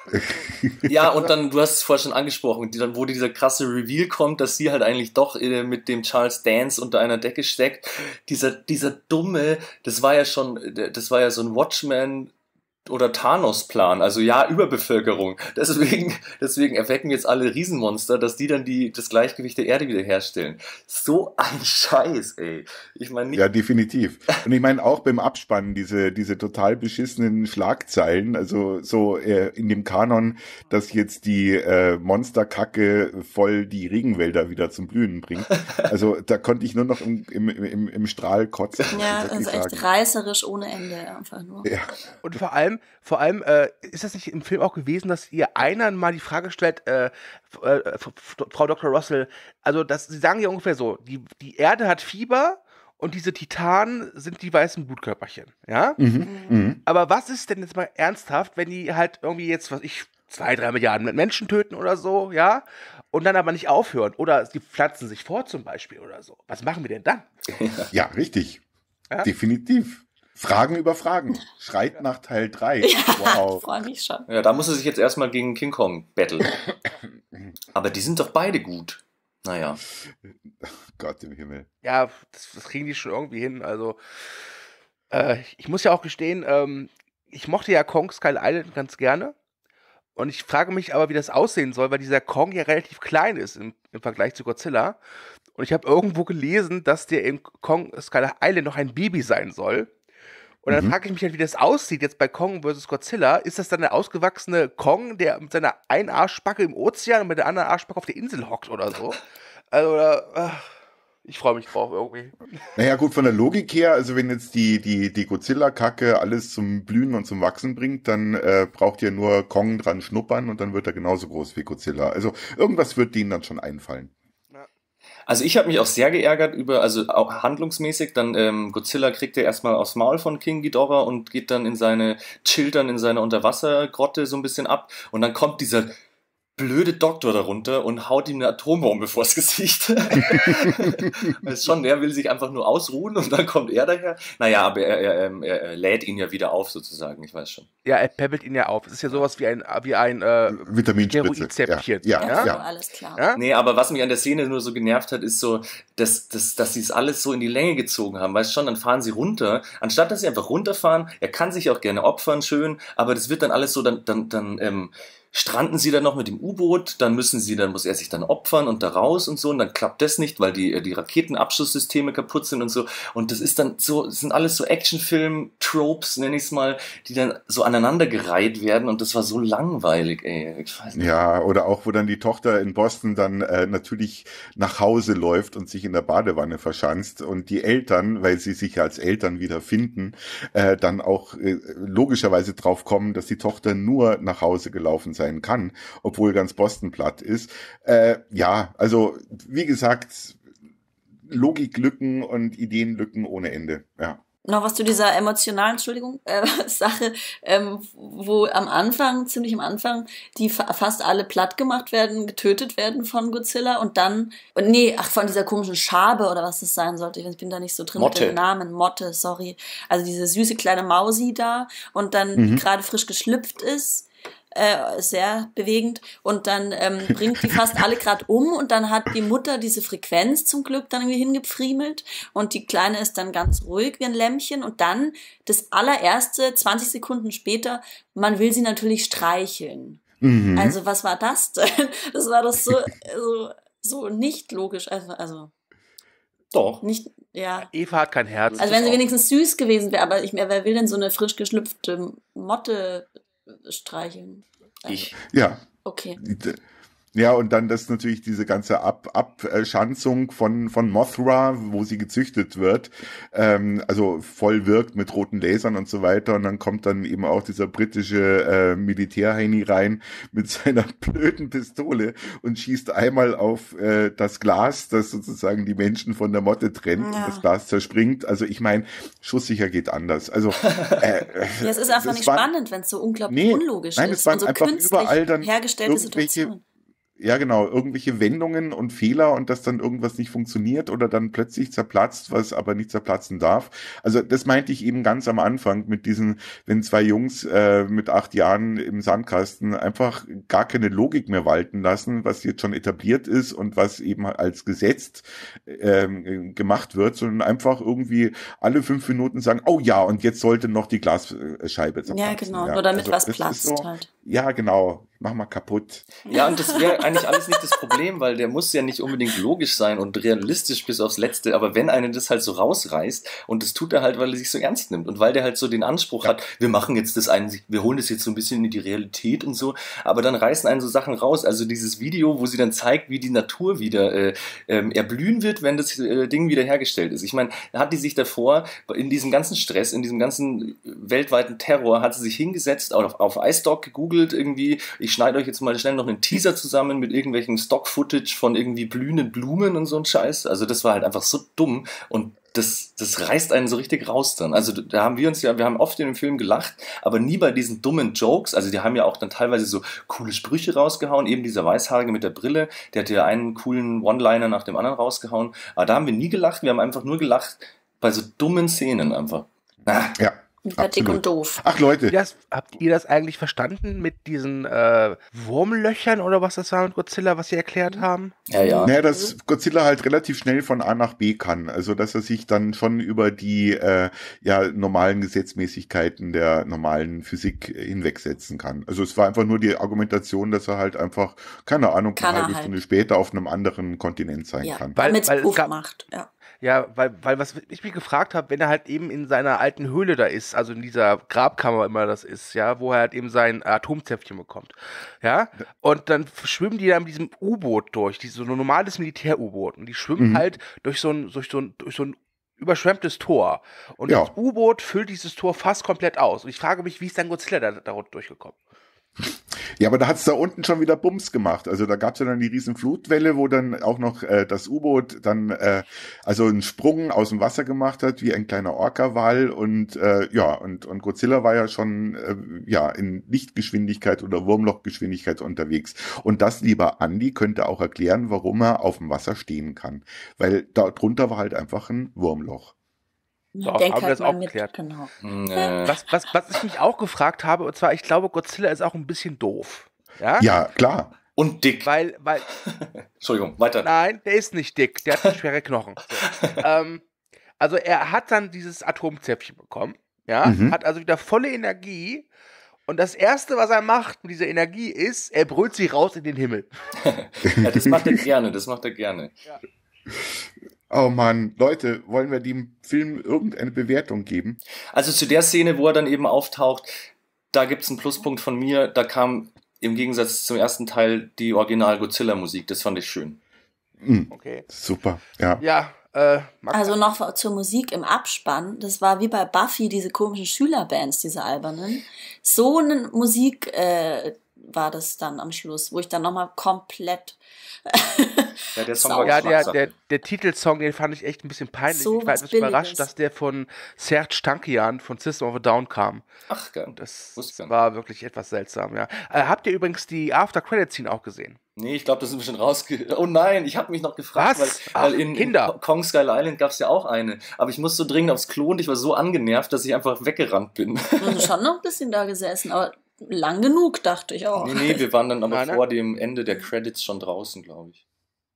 Ja, und dann, du hast es vorher schon angesprochen, die, dann, wo dieser krasse Reveal kommt, dass sie halt eigentlich doch äh, mit dem Charles Dance unter einer Decke steckt. Dieser, dieser dumme, das war ja schon, das war ja so ein Watchmen- oder Thanos-Plan, also ja, Überbevölkerung. Deswegen, deswegen erwecken jetzt alle Riesenmonster, dass die dann die, das Gleichgewicht der Erde wiederherstellen. So ein Scheiß, ey. Ich meine nicht. Ja, definitiv. Und ich meine auch beim Abspannen diese diese total beschissenen Schlagzeilen, also so äh, in dem Kanon, dass jetzt die äh, Monsterkacke voll die Regenwälder wieder zum Blühen bringt. Also da konnte ich nur noch im im im, im Strahl kotzen. muss Ja, ich wirklich also echt sagen. reißerisch ohne Ende einfach nur. Ja. Und vor allem, vor allem äh, ist das nicht im Film auch gewesen, dass ihr einer mal die Frage stellt, äh, f- äh, f- f- Frau Doktor Russell, also das, sie sagen ja ungefähr so, die, die Erde hat Fieber und diese Titanen sind die weißen Blutkörperchen, ja? Mhm. Mhm. Aber was ist denn jetzt mal ernsthaft, wenn die halt irgendwie jetzt, was ich, zwei, drei Milliarden Menschen töten oder so, ja? Und dann aber nicht aufhören. Oder sie pflanzen sich fort zum Beispiel oder so. Was machen wir denn dann? Ja, richtig. Ja? Definitiv. Fragen über Fragen. Schreit nach Teil drei. Ja, Wow. freue mich schon. Ja, da muss er sich jetzt erstmal gegen King Kong battlen. Aber die sind doch beide gut. Naja. Gott im Himmel. Ja, das, das kriegen die schon irgendwie hin. Also, äh, ich muss ja auch gestehen, ähm, ich mochte ja Kong Skull Island ganz gerne. Und ich frage mich aber, wie das aussehen soll, weil dieser Kong ja relativ klein ist im, im Vergleich zu Godzilla. Und ich habe irgendwo gelesen, dass der in Kong Skull Island noch ein Baby sein soll. Und dann Mhm. frage ich mich halt, wie das aussieht jetzt bei Kong versus Godzilla. Ist das dann der ausgewachsene Kong, der mit seiner einen Arschbacke im Ozean und mit der anderen Arschbacke auf der Insel hockt oder so? Also, oder, ach, ich freue mich drauf irgendwie. Naja, gut, von der Logik her, also wenn jetzt die, die, die Godzilla-Kacke alles zum Blühen und zum Wachsen bringt, dann äh, braucht ihr nur Kong dran schnuppern und dann wird er genauso groß wie Godzilla. Also irgendwas wird denen dann schon einfallen. Also ich habe mich auch sehr geärgert über, also auch handlungsmäßig, dann ähm, Godzilla kriegt er erstmal aufs Maul von King Ghidorah und geht dann in seine, chillt dann in seiner Unterwassergrotte so ein bisschen ab und dann kommt dieser blöde Doktor darunter und haut ihm eine Atombombe vors Gesicht. Das ist schon, der will sich einfach nur ausruhen und dann kommt er daher. Naja, aber er, er, er, er lädt ihn ja wieder auf sozusagen, ich weiß schon. Ja, er peppelt ihn ja auf. Es ist ja sowas wie ein, wie ein äh, Vitaminspritze. Heroinzäpfchen. Ja, Ja, ja, so, ja. alles klar. Ja? Nee, aber was mich an der Szene nur so genervt hat, ist so, dass, dass, dass sie es alles so in die Länge gezogen haben. Weißt schon, dann fahren sie runter. Anstatt dass sie einfach runterfahren, er kann sich auch gerne opfern, schön, aber das wird dann alles so, dann, dann, dann, ähm, stranden sie dann noch mit dem U-Boot, dann müssen sie, dann muss er sich dann opfern und da raus und so und dann klappt das nicht, weil die, die Raketenabschusssysteme kaputt sind und so und das ist dann so, das sind alles so Actionfilm-Tropes, nenne ich es mal, die dann so aneinandergereiht werden und das war so langweilig, ey. Ich weiß nicht. Ja, oder auch, wo dann die Tochter in Boston dann äh, natürlich nach Hause läuft und sich in der Badewanne verschanzt und die Eltern, weil sie sich ja als Eltern wieder finden, äh, dann auch äh, logischerweise drauf kommen, dass die Tochter nur nach Hause gelaufen sein kann, obwohl ganz Boston platt ist. Äh, ja, also wie gesagt, Logiklücken und Ideenlücken ohne Ende, ja. Noch was zu dieser emotionalen, Entschuldigung, äh, Sache, ähm, wo am Anfang, ziemlich am Anfang, die fa fast alle platt gemacht werden, getötet werden von Godzilla und dann, und nee, ach, von dieser komischen Schabe oder was das sein sollte, ich bin da nicht so drin Motte. mit den Namen, Motte, sorry, also diese süße kleine Mausi da und dann Mhm. gerade frisch geschlüpft ist, äh, sehr bewegend und dann ähm, bringt die fast alle gerade um und dann hat die Mutter diese Frequenz zum Glück dann irgendwie hingepfriemelt und die Kleine ist dann ganz ruhig wie ein Lämmchen und dann das allererste, zwanzig Sekunden später, man will sie natürlich streicheln. Mhm. Also was war das denn? Das war doch so, so, so nicht logisch, also, also Doch. nicht, Ja. Eva hat kein Herz. Also wenn sie wenigstens süß gewesen wäre, aber ich, wer will denn so eine frisch geschlüpfte Motte streicheln? Also, Ich. Ja. Okay. Ja, und dann das natürlich diese ganze Ab Abschanzung von von Mothra, wo sie gezüchtet wird, ähm, also voll wirkt mit roten Lasern und so weiter. Und dann kommt dann eben auch dieser britische äh, Militärheini rein mit seiner blöden Pistole und schießt einmal auf äh, das Glas, das sozusagen die Menschen von der Motte trennt, Ja. und das Glas zerspringt. Also ich meine, schusssicher geht anders. Also äh, Ja, es ist einfach das nicht war- spannend, wenn es so unglaublich Nee, unlogisch nein, ist. es waren und so einfach künstlich überall dann hergestellte irgendwelche- Situationen. Ja, genau, irgendwelche Wendungen und Fehler und dass dann irgendwas nicht funktioniert oder dann plötzlich zerplatzt, was aber nicht zerplatzen darf. Also das meinte ich eben ganz am Anfang mit diesen, wenn zwei Jungs äh, mit acht Jahren im Sandkasten einfach gar keine Logik mehr walten lassen, was jetzt schon etabliert ist und was eben als Gesetz ähm, gemacht wird, sondern einfach irgendwie alle fünf Minuten sagen, oh ja, und jetzt sollte noch die Glasscheibe zerplatzen. Ja, genau. Nur damit Also was das ist platzt so, halt. Ja, genau. Mach mal kaputt. Ja, und das wäre eigentlich alles nicht das Problem, weil der muss ja nicht unbedingt logisch sein und realistisch bis aufs Letzte, aber wenn einen das halt so rausreißt, und das tut er halt, weil er sich so ernst nimmt und weil der halt so den Anspruch Ja. hat, wir machen jetzt das einen, wir holen das jetzt so ein bisschen in die Realität und so, aber dann reißen einen so Sachen raus, also dieses Video, wo sie dann zeigt, wie die Natur wieder äh, ähm, erblühen wird, wenn das äh, Ding wieder hergestellt ist. Ich meine, hat die sich davor, in diesem ganzen Stress, in diesem ganzen weltweiten Terror, hat sie sich hingesetzt, auf, auf iStock gegoogelt irgendwie, ich schneide euch jetzt mal schnell noch einen Teaser zusammen mit irgendwelchen Stock-Footage von irgendwie blühenden Blumen und so ein Scheiß. Also das war halt einfach so dumm und das, das reißt einen so richtig raus dann. Also da haben wir uns ja, wir haben oft in dem Film gelacht, aber nie bei diesen dummen Jokes. Also die haben ja auch dann teilweise so coole Sprüche rausgehauen. Eben dieser Weißhaarige mit der Brille, der hat ja einen coolen One-Liner nach dem anderen rausgehauen. Aber da haben wir nie gelacht, wir haben einfach nur gelacht bei so dummen Szenen einfach. Ah. Ja, Über dick absolut. und doof. Ach Leute, Habt ihr das, habt ihr das eigentlich verstanden mit diesen äh, Wurmlöchern oder was das war mit Godzilla, was sie erklärt haben? Ja, ja. naja, dass Godzilla halt relativ schnell von A nach B kann. Also, dass er sich dann schon über die äh, ja, normalen Gesetzmäßigkeiten der normalen Physik äh, hinwegsetzen kann. Also, es war einfach nur die Argumentation, dass er halt einfach, keine Ahnung, Kann eine er halbe halt. Stunde später auf einem anderen Kontinent sein Ja, kann. Weil- damit weil es es Puff gab- macht. Ja. Ja, weil, weil was ich mich gefragt habe, wenn er halt eben in seiner alten Höhle da ist, also in dieser Grabkammer immer das ist, ja, wo er halt eben sein Atomzäpfchen bekommt, ja, und dann schwimmen die da mit diesem U-Boot durch, die, so ein normales Militär-U-Boot, und die schwimmen Mhm. halt durch so ein, durch so ein, durch so ein überschwemmtes Tor, und Ja. das U-Boot füllt dieses Tor fast komplett aus, und ich frage mich, wie ist dann Godzilla da, da durchgekommen? Ja, aber da hat's da unten schon wieder Bums gemacht. Also da gab's ja dann die riesen Flutwelle, wo dann auch noch äh, das U-Boot dann äh, also einen Sprung aus dem Wasser gemacht hat, wie ein kleiner Orca-Wal. Und äh, ja, und, und Godzilla war ja schon äh, ja in Lichtgeschwindigkeit oder Wurmlochgeschwindigkeit unterwegs. Und das, lieber Andi, könnte auch erklären, warum er auf dem Wasser stehen kann. Weil da drunter war halt einfach ein Wurmloch. So, Denk haben wir halt das mal auch mit, geklärt. genau. Äh, Was, was, was ich mich auch gefragt habe, und zwar, ich glaube, Godzilla ist auch ein bisschen doof, ja, Ja, klar. und dick. weil, weil, Entschuldigung, weiter. nein, der ist nicht dick, der hat schwere Knochen. So. ähm, also er hat dann dieses Atomzäpfchen bekommen, ja, Mhm. hat also wieder volle Energie, und das Erste, was er macht mit dieser Energie ist, er brüllt sie raus in den Himmel. Ja, das macht er gerne, das macht er gerne. Oh Mann, Leute, wollen wir dem Film irgendeine Bewertung geben? Also zu der Szene, wo er dann eben auftaucht, da gibt's einen Pluspunkt von mir. Da kam im Gegensatz zum ersten Teil die Original-Godzilla-Musik. Das fand ich schön. Mhm. Okay. Super, ja. Ja, äh, Max, Also noch zur Musik im Abspann, das war wie bei Buffy, diese komischen Schülerbands, diese albernen. So eine Musik äh, war das dann am Schluss, wo ich dann nochmal komplett Ja, der Song Sau. war ja, der, Geschmackssache. der, der Titelsong, den fand ich echt ein bisschen peinlich. So ich war was etwas überrascht, Billiges. dass der von Serj Tankian von System of a Down kam. Ach, geil. Das Wusste ich gar nicht. war wirklich etwas seltsam, ja. Äh, habt ihr übrigens die After-Credit-Scene auch gesehen? Nee, ich glaube, das sind wir schon rausge... Oh nein, ich habe mich noch gefragt, Was? weil, weil Ach, in, Kinder. in Kong Skull Island gab's ja auch eine. Aber ich musste so dringend aufs Klo und ich war so angenervt, dass ich einfach weggerannt bin. also schon noch ein bisschen da gesessen, aber lang genug, dachte ich auch. Nee, nee, wir waren dann aber Nein, nein. vor dem Ende der Credits schon draußen, glaube ich.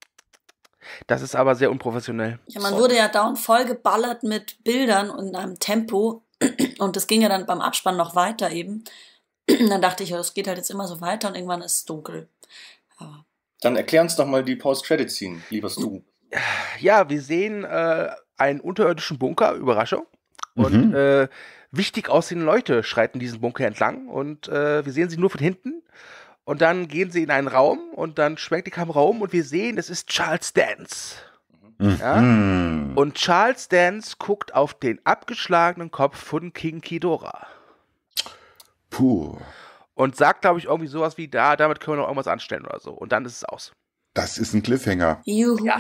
Das ist aber sehr unprofessionell. Ja, man wurde ja dauernd voll geballert mit Bildern und einem Tempo. Und das ging ja dann beim Abspann noch weiter eben. Und dann dachte ich, ja, das geht halt jetzt immer so weiter und irgendwann ist es dunkel. Aber Dann erklär uns doch mal die Post-Credit-Scene, lieber Stu. Ja, wir sehen äh, einen unterirdischen Bunker, Überraschung. Und Mhm. äh, wichtig aussehende Leute schreiten diesen Bunker entlang. Und äh, wir sehen sie nur von hinten. Und dann gehen sie in einen Raum und dann schwenkt die Kamera um und wir sehen, es ist Charles Dance. Ja? Mhm. Und Charles Dance guckt auf den abgeschlagenen Kopf von King Ghidorah. Puh, Und sagt, glaube ich, irgendwie sowas wie, da, damit können wir noch irgendwas anstellen oder so. Und dann ist es aus. das ist ein Cliffhanger. Juhu. Ja.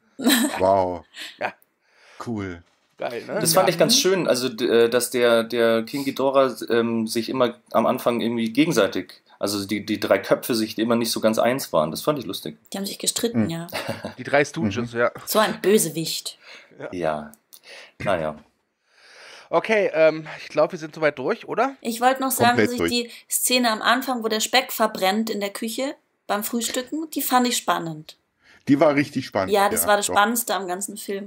Wow. Ja. Cool. Geil, ne? Das fand ja. ich ganz schön, also d- äh, dass der, der King Ghidorah ähm, sich immer am Anfang irgendwie gegenseitig, also die, die drei Köpfe sich immer nicht so ganz eins waren. Das fand ich lustig. Die haben sich gestritten, Mhm. ja. Die drei Stooges, ja. So ein Bösewicht. Ja. Naja. Okay, ähm, ich glaube, wir sind soweit durch, oder? Ich wollte noch sagen, Komplett dass ich durch. die Szene am Anfang, wo der Speck verbrennt in der Küche beim Frühstücken, die fand ich spannend. Die war richtig spannend. Ja, das war das doch. Spannendste am ganzen Film.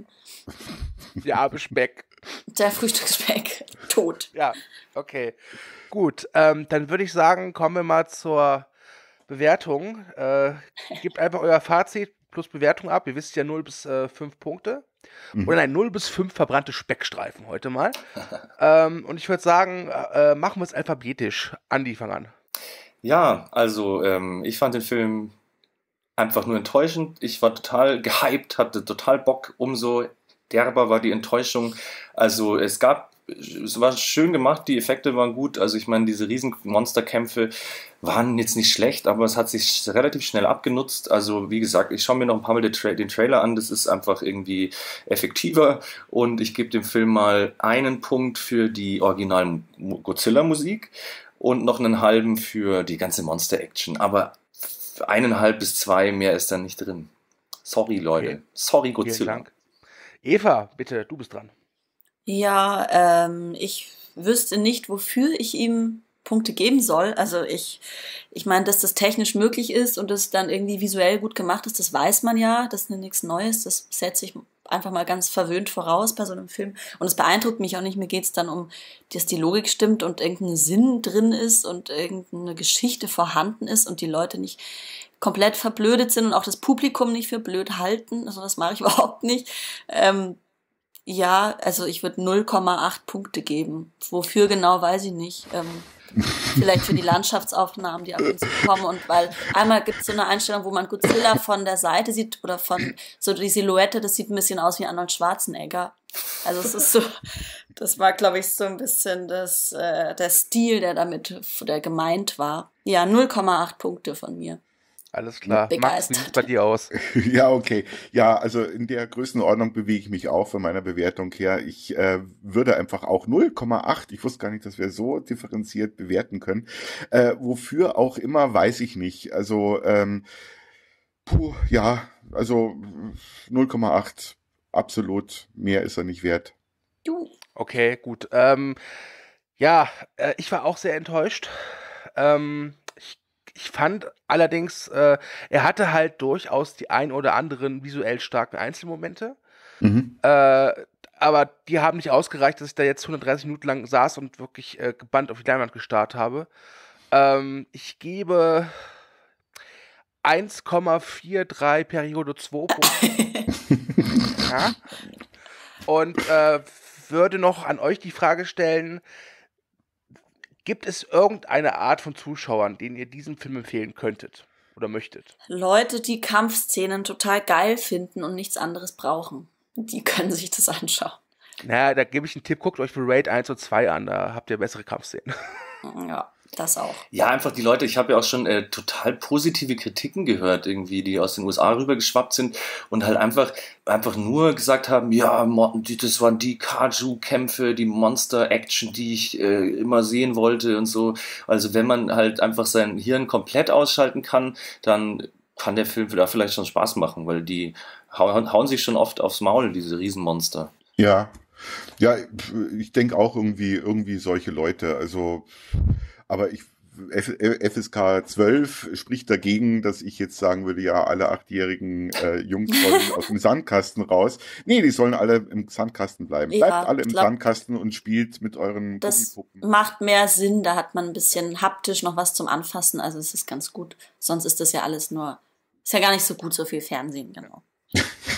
Der arme Speck. Der Frühstücksspeck. Tot. Ja, okay. Gut, ähm, dann würde ich sagen, kommen wir mal zur Bewertung. Äh, gebt einfach euer Fazit plus Bewertung ab. Ihr wisst ja null bis fünf Punkte. Mhm. Oder nein, null bis fünf verbrannte Speckstreifen heute mal. ähm, und ich würde sagen, äh, machen wir es alphabetisch. Andi, fang an. Ja, also ähm, ich fand den Film einfach nur enttäuschend. Ich war total gehypt, hatte total Bock. Umso derber war die Enttäuschung. Also es gab, es war schön gemacht, die Effekte waren gut. Also ich meine, diese riesen Monsterkämpfe waren jetzt nicht schlecht, aber es hat sich relativ schnell abgenutzt. Also wie gesagt, ich schaue mir noch ein paar Mal den, Tra den Trailer an. Das ist einfach irgendwie effektiver. Und ich gebe dem Film mal einen Punkt für die originalen Godzilla-Musik und noch einen halben für die ganze Monster-Action. Aber eineinhalb bis zwei, mehr ist da nicht drin. Sorry, Leute. Okay. Sorry, Vielen Godzilla. Dank. Eva, bitte, du bist dran. Ja, ähm, ich wüsste nicht, wofür ich ihm Punkte geben soll. Also ich, ich meine, dass das technisch möglich ist und es dann irgendwie visuell gut gemacht ist, das weiß man ja. Das ist nichts Neues. Das setze ich einfach mal ganz verwöhnt voraus bei so einem Film. Und es beeindruckt mich auch nicht. Mir geht es dann um, dass die Logik stimmt und irgendein Sinn drin ist und irgendeine Geschichte vorhanden ist und die Leute nicht komplett verblödet sind und auch das Publikum nicht für blöd halten. Also das mache ich überhaupt nicht. Ähm, ja, also ich würde null Komma acht Punkte geben. Wofür genau, weiß ich nicht. Ähm, vielleicht für die Landschaftsaufnahmen, die ab und zu kommen. Und weil einmal gibt es so eine Einstellung, wo man Godzilla von der Seite sieht oder von so die Silhouette, das sieht ein bisschen aus wie Arnold Schwarzenegger. Also es ist so, das war, glaube ich, so ein bisschen das, äh, der Stil, der damit, der gemeint war. Ja, null Komma acht Punkte von mir. Alles klar. Max, wie Begeistert. sieht bei dir aus? Ja, okay. Ja, also in der Größenordnung bewege ich mich auch von meiner Bewertung her. Ich äh, würde einfach auch null Komma acht, ich wusste gar nicht, dass wir so differenziert bewerten können. Äh, wofür auch immer, weiß ich nicht. Also, ähm, puh, ja, also null Komma acht, absolut, mehr ist er nicht wert. Du. Okay, gut. Ähm, ja, äh, ich war auch sehr enttäuscht. Ähm, ich, ich fand allerdings, äh, er hatte halt durchaus die ein oder anderen visuell starken Einzelmomente. Mhm. Äh, aber die haben nicht ausgereicht, dass ich da jetzt hundertdreißig Minuten lang saß und wirklich äh, gebannt auf die Leinwand gestarrt habe. Ähm, ich gebe eins Komma dreiundvierzig Periode zwei Punkte. Ja. Und äh, würde noch an euch die Frage stellen, gibt es irgendeine Art von Zuschauern, denen ihr diesen Film empfehlen könntet oder möchtet? Leute, die Kampfszenen total geil finden und nichts anderes brauchen. Die können sich das anschauen. Naja, da gebe ich einen Tipp, guckt euch für Raid eins und zwei an, da habt ihr bessere Kampfszenen. Ja, das auch. Ja, einfach die Leute, ich habe ja auch schon äh, total positive Kritiken gehört, irgendwie, die aus den U S A rübergeschwappt sind und halt einfach, einfach nur gesagt haben, ja, Mo- die- das waren die Kaiju-Kämpfe, die Monster-Action, die ich äh, immer sehen wollte und so. Also wenn man halt einfach sein Hirn komplett ausschalten kann, dann kann der Film da vielleicht schon Spaß machen, weil die hauen, hauen sich schon oft aufs Maul, diese Riesenmonster. Ja, ja, ich denke auch irgendwie, irgendwie solche Leute. Also, aber ich, F, F S K zwölf spricht dagegen, dass ich jetzt sagen würde, ja, alle achtjährigen äh, Jungs sollen aus dem Sandkasten raus. Nee, die sollen alle im Sandkasten bleiben. Ja, Bleibt alle im ich glaub, Sandkasten und spielt mit euren das Gummipuppen. macht mehr Sinn, da hat man ein bisschen haptisch noch was zum Anfassen, also es ist ganz gut. Sonst ist das ja alles nur, ist ja gar nicht so gut, so viel Fernsehen, genau.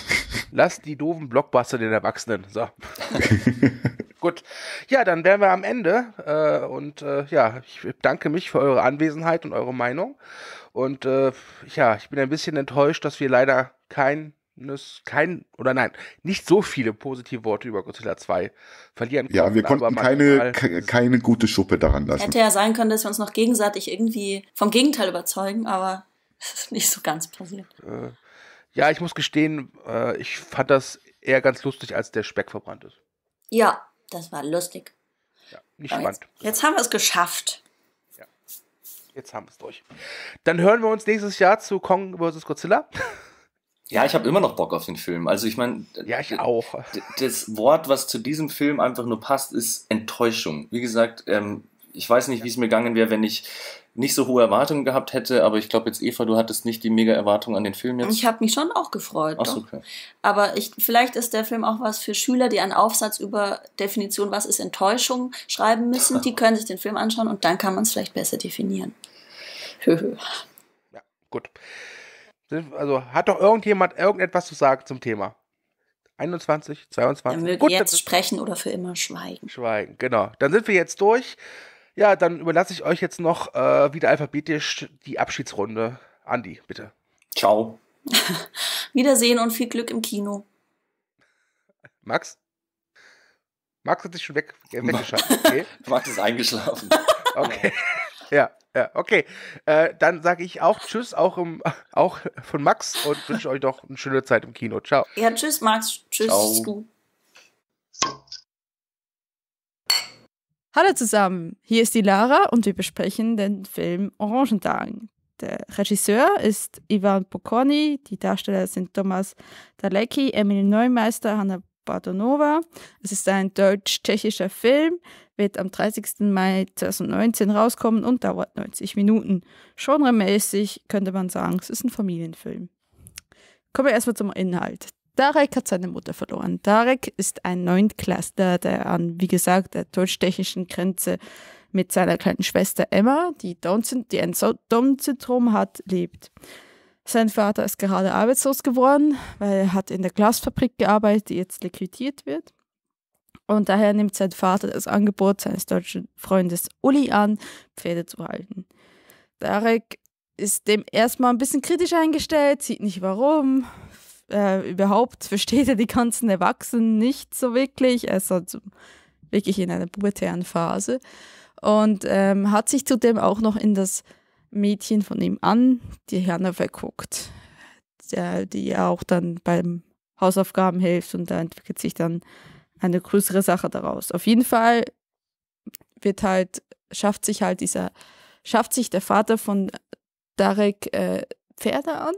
Lass die doofen Blockbuster den Erwachsenen. So. Gut. Ja, dann wären wir am Ende. Äh, und äh, ja, ich bedanke mich für eure Anwesenheit und eure Meinung. Und äh, ja, ich bin ein bisschen enttäuscht, dass wir leider kein, kein, oder nein, nicht so viele positive Worte über Godzilla zwei verlieren konnten. Ja, wir konnten keine, ke- keine gute Schuppe daran lassen. Hätte ja sein können, dass wir uns noch gegenseitig irgendwie vom Gegenteil überzeugen, aber es ist nicht so ganz passiert. Äh, ja, ich muss gestehen, äh, ich fand das eher ganz lustig, als der Speck verbrannt ist. Ja, das war lustig. Ja, nicht Aber spannend. Jetzt, jetzt haben wir es geschafft. Jetzt haben wir es durch. Dann hören wir uns nächstes Jahr zu Kong versus. Godzilla. Ja, ich habe immer noch Bock auf den Film. Also ich meine, ja, ich auch. Das Wort, was zu diesem Film einfach nur passt, ist Enttäuschung. Wie gesagt, ähm, ich weiß nicht, wie es mir gegangen wäre, wenn ich nicht so hohe Erwartungen gehabt hätte, aber ich glaube jetzt, Eva, du hattest nicht die mega Erwartung an den Film jetzt. Ich habe mich schon auch gefreut. Ach so, okay. Aber ich, vielleicht ist der Film auch was für Schüler, die einen Aufsatz über Definition, was ist Enttäuschung, schreiben müssen. Die können sich den Film anschauen und dann kann man es vielleicht besser definieren. Ja, gut. Also hat doch irgendjemand irgendetwas zu sagen zum Thema? einundzwanzig, zweiundzwanzig? Er möge Gut, jetzt sprechen oder für immer schweigen. Schweigen, genau. Dann sind wir jetzt durch. Ja, dann überlasse ich euch jetzt noch äh, wieder alphabetisch die Abschiedsrunde. Andi, bitte. Ciao. Wiedersehen und viel Glück im Kino. Max? Max hat sich schon weg, äh, weggeschaltet. Okay. Max ist eingeschlafen. Okay. Ja, ja, okay. Äh, dann sage ich auch Tschüss, auch, im, auch von Max und wünsche euch noch eine schöne Zeit im Kino. Ciao. Ja, tschüss Max. Tschüss Ciao. du. Hallo zusammen, hier ist die Lara und wir besprechen den Film Orangentag. Der Regisseur ist Ivan Pokorny, die Darsteller sind Thomas Dalecki, Emil Neumeister, Hanna Bardonova. Es ist ein deutsch-tschechischer Film, wird am dreißigsten Mai zweitausendneunzehn rauskommen und dauert neunzig Minuten. Genremäßig könnte man sagen, es ist ein Familienfilm. Kommen wir erstmal zum Inhalt. Darek hat seine Mutter verloren. Darek ist ein Neuntklässler, der an, wie gesagt, der deutsch-tschechischen Grenze mit seiner kleinen Schwester Emma, die, Down, die ein Down-Syndrom hat, lebt. Sein Vater ist gerade arbeitslos geworden, weil er hat in der Glasfabrik gearbeitet, die jetzt liquidiert wird. Und daher nimmt sein Vater das Angebot seines deutschen Freundes Uli an, Pferde zu halten. Darek ist dem erstmal ein bisschen kritisch eingestellt, sieht nicht warum. Äh, überhaupt versteht er die ganzen Erwachsenen nicht so wirklich. Er ist also wirklich in einer pubertären Phase. Und ähm, hat sich zudem auch noch in das Mädchen von ihm an, die Hannah, verguckt. Der, die auch dann beim Hausaufgaben hilft und da entwickelt sich dann eine größere Sache daraus. Auf jeden Fall wird halt, schafft sich halt dieser, schafft sich der Vater von Darek äh, Pferde an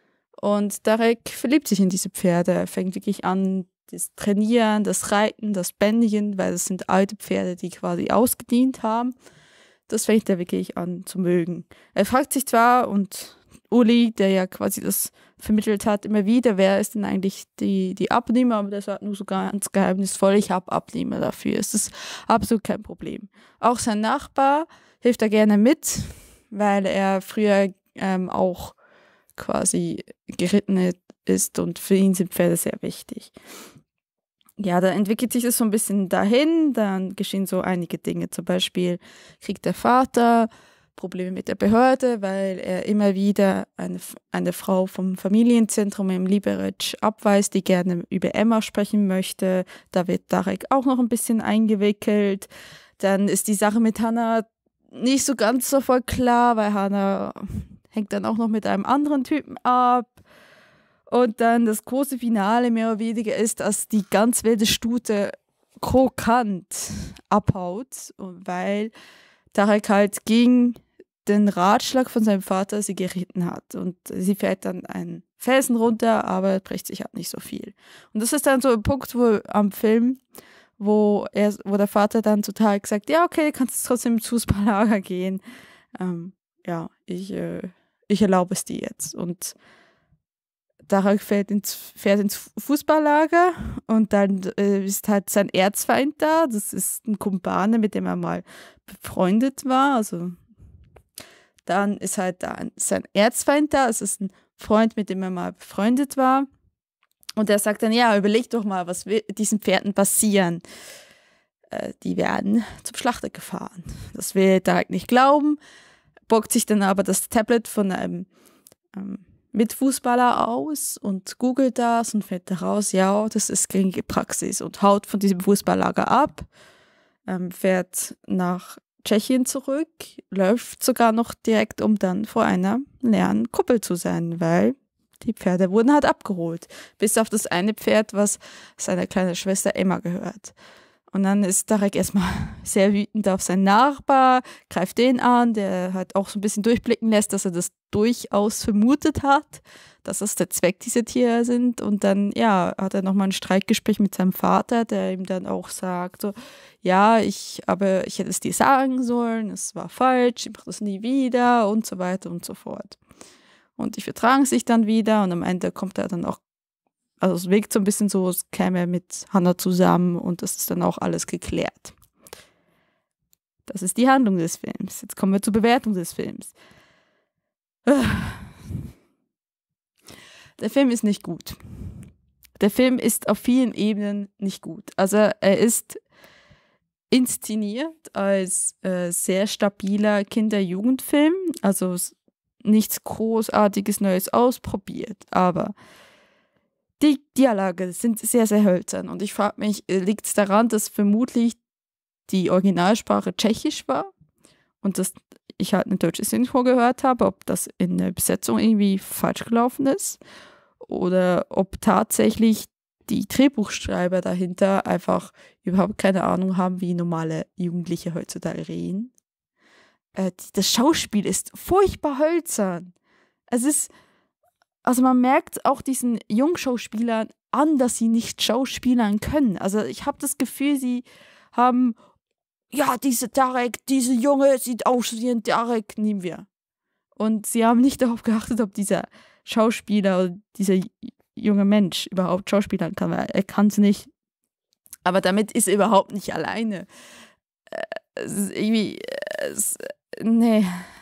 und Darek verliebt sich in diese Pferde. Er fängt wirklich an, das Trainieren, das Reiten, das Bändigen, weil das sind alte Pferde, die quasi ausgedient haben. Das fängt er wirklich an zu mögen. Er fragt sich zwar, und Uli, der ja quasi das vermittelt hat, immer wieder, wer ist denn eigentlich die, die Abnehmer, aber der sagt nur so ganz geheimnisvoll, ich habe Abnehmer dafür. Es ist absolut kein Problem. Auch sein Nachbar hilft da gerne mit, weil er früher ähm, auch quasi geritten ist und für ihn sind Pferde sehr wichtig. Ja, da entwickelt sich das so ein bisschen dahin, dann geschehen so einige Dinge. Zum Beispiel kriegt der Vater Probleme mit der Behörde, weil er immer wieder eine, eine Frau vom Familienzentrum im Liberec abweist, die gerne über Emma sprechen möchte. Da wird Darek auch noch ein bisschen eingewickelt. Dann ist die Sache mit Hannah nicht so ganz so voll klar, weil Hannah hängt dann auch noch mit einem anderen Typen ab. Und dann das große Finale mehr oder weniger ist, dass die ganz wilde Stute krokant abhaut, weil Darek halt gegen den Ratschlag von seinem Vater sie geritten hat. Und sie fällt dann einen Felsen runter, aber bricht sich halt nicht so viel. Und das ist dann so ein Punkt wo, am Film, wo, er, wo der Vater dann total gesagt, ja okay, du kannst trotzdem ins Fußballlager gehen. Ähm, ja, ich, äh, ich erlaube es dir jetzt. Und Darek fährt ins, fährt ins Fußballlager und dann äh, ist halt sein Erzfeind da. Das ist ein Kumpane, mit dem er mal befreundet war. Also dann ist halt da sein Erzfeind da. Es ist ein Freund, mit dem er mal befreundet war. Und er sagt dann, ja, überleg doch mal, was wird diesen Pferden passieren. Äh, die werden zum Schlachter gefahren. Das will er direkt nicht glauben, bockt sich dann aber das Tablet von einem ähm, Mitfußballer aus und googelt das und findet heraus, ja, das ist gängige Praxis und haut von diesem Fußballlager ab, ähm, fährt nach Tschechien zurück, läuft sogar noch direkt, um dann vor einer leeren Kuppel zu sein, weil die Pferde wurden halt abgeholt. Bis auf das eine Pferd, was seiner kleinen Schwester Emma gehört. Und dann ist Tarek erstmal sehr wütend auf seinen Nachbar, greift den an, der halt auch so ein bisschen durchblicken lässt, dass er das durchaus vermutet hat, dass das der Zweck dieser Tiere sind. Und dann, ja, hat er nochmal ein Streitgespräch mit seinem Vater, der ihm dann auch sagt, so, ja, ich, aber ich hätte es dir sagen sollen, es war falsch, ich mache das nie wieder und so weiter und so fort. Und die vertragen sich dann wieder und am Ende kommt er dann auch, also es wirkt so ein bisschen so, es käme mit Hannah zusammen und das ist dann auch alles geklärt. Das ist die Handlung des Films. Jetzt kommen wir zur Bewertung des Films. Der Film ist nicht gut. Der Film ist auf vielen Ebenen nicht gut. Also er ist inszeniert als äh, sehr stabiler Kinder-Jugendfilm, also nichts Großartiges Neues ausprobiert, aber die Dialoge sind sehr, sehr hölzern und ich frage mich, liegt es daran, dass vermutlich die Originalsprache Tschechisch war und dass ich halt eine deutsche Synchro gehört habe, ob das in der Besetzung irgendwie falsch gelaufen ist oder ob tatsächlich die Drehbuchschreiber dahinter einfach überhaupt keine Ahnung haben, wie normale Jugendliche heutzutage reden. Äh, das Schauspiel ist furchtbar hölzern. Es ist, also man merkt auch diesen Jungschauspielern an, dass sie nicht schauspielern können. Also ich habe das Gefühl, sie haben, ja, diese Tarek, diese Junge sieht aus wie ein Tarek, nehmen wir. Und sie haben nicht darauf geachtet, ob dieser Schauspieler oder dieser junge Mensch überhaupt schauspielern kann, weil er kann es nicht. Aber damit ist er überhaupt nicht alleine. Es ist irgendwie, es, nee.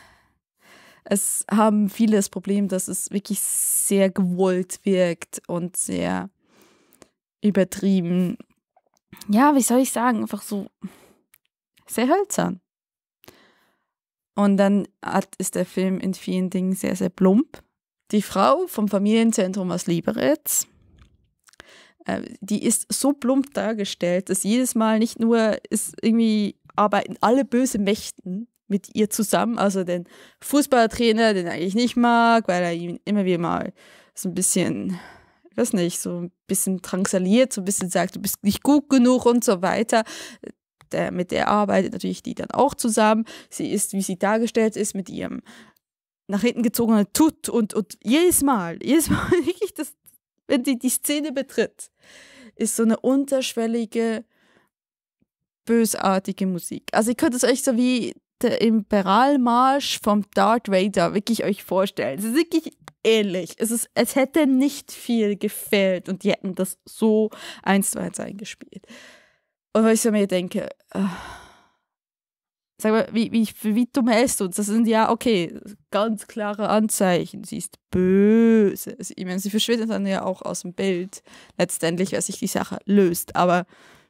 Es haben viele das Problem, dass es wirklich sehr gewollt wirkt und sehr übertrieben. Ja, wie soll ich sagen, einfach so sehr hölzern. Und dann hat, ist der Film in vielen Dingen sehr, sehr plump. Die Frau vom Familienzentrum aus Liberec, äh, die ist so plump dargestellt, dass jedes Mal nicht nur ist irgendwie arbeiten alle böse Mächten mit ihr zusammen, also den Fußballtrainer, den er eigentlich nicht mag, weil er ihn immer wieder mal so ein bisschen, ich weiß nicht, so ein bisschen drangsaliert, so ein bisschen sagt, du bist nicht gut genug und so weiter. Der, mit der arbeitet natürlich die dann auch zusammen. Sie ist, wie sie dargestellt ist, mit ihrem nach hinten gezogenen Tut und, und jedes Mal, jedes Mal wirklich, das, wenn die die Szene betritt, ist so eine unterschwellige, bösartige Musik. Also ihr könnt es euch so wie der Imperialmarsch vom Darth Vader wirklich euch vorstellen. Es ist wirklich ähnlich. Es ist, es hätte nicht viel gefehlt und die hätten das so eins zu eins eingespielt. Und weil ich so mir denke, äh, sag mal, wie, wie, wie dumm hältst du uns? Das sind ja, okay, ganz klare Anzeichen. Sie ist böse. Ich meine, sie verschwindet dann ja auch aus dem Bild, letztendlich, als sich die Sache löst. Aber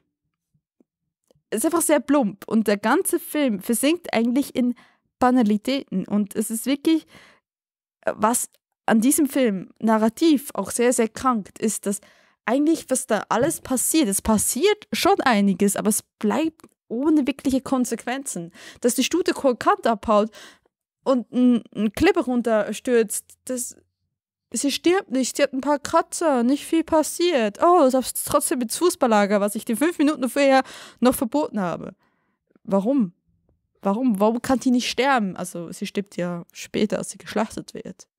es ist einfach sehr plump. Und der ganze Film versinkt eigentlich in Banalitäten. Und es ist wirklich, was an diesem Film narrativ auch sehr, sehr krankt, ist, dass eigentlich, was da alles passiert, es passiert schon einiges, aber es bleibt ohne wirkliche Konsequenzen. Dass die Stute Kant abhaut und ein, ein Klippe runterstürzt, das, sie stirbt nicht, sie hat ein paar Kratzer, nicht viel passiert. Oh, das ist trotzdem ins Fußballlager, was ich dir fünf Minuten vorher noch verboten habe. Warum? Warum? Warum kann die nicht sterben? Also sie stirbt ja später, als sie geschlachtet wird.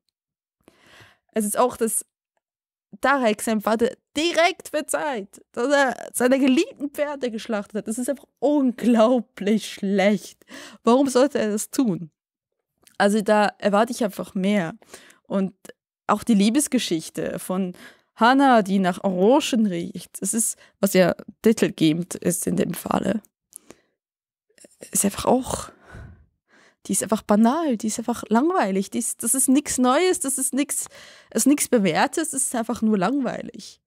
Es ist auch das Tarek, sein Vater, direkt verzeiht, dass er seine geliebten Pferde geschlachtet hat. Das ist einfach unglaublich schlecht. Warum sollte er das tun? Also da erwarte ich einfach mehr. Und auch die Liebesgeschichte von Hannah, die nach Orangen riecht, das ist, was ja titelgebend ist in dem Falle, ist einfach auch, die ist einfach banal, die ist einfach langweilig, die ist, das ist nichts Neues, das ist nichts ist nichts Bewährtes, das ist einfach nur langweilig.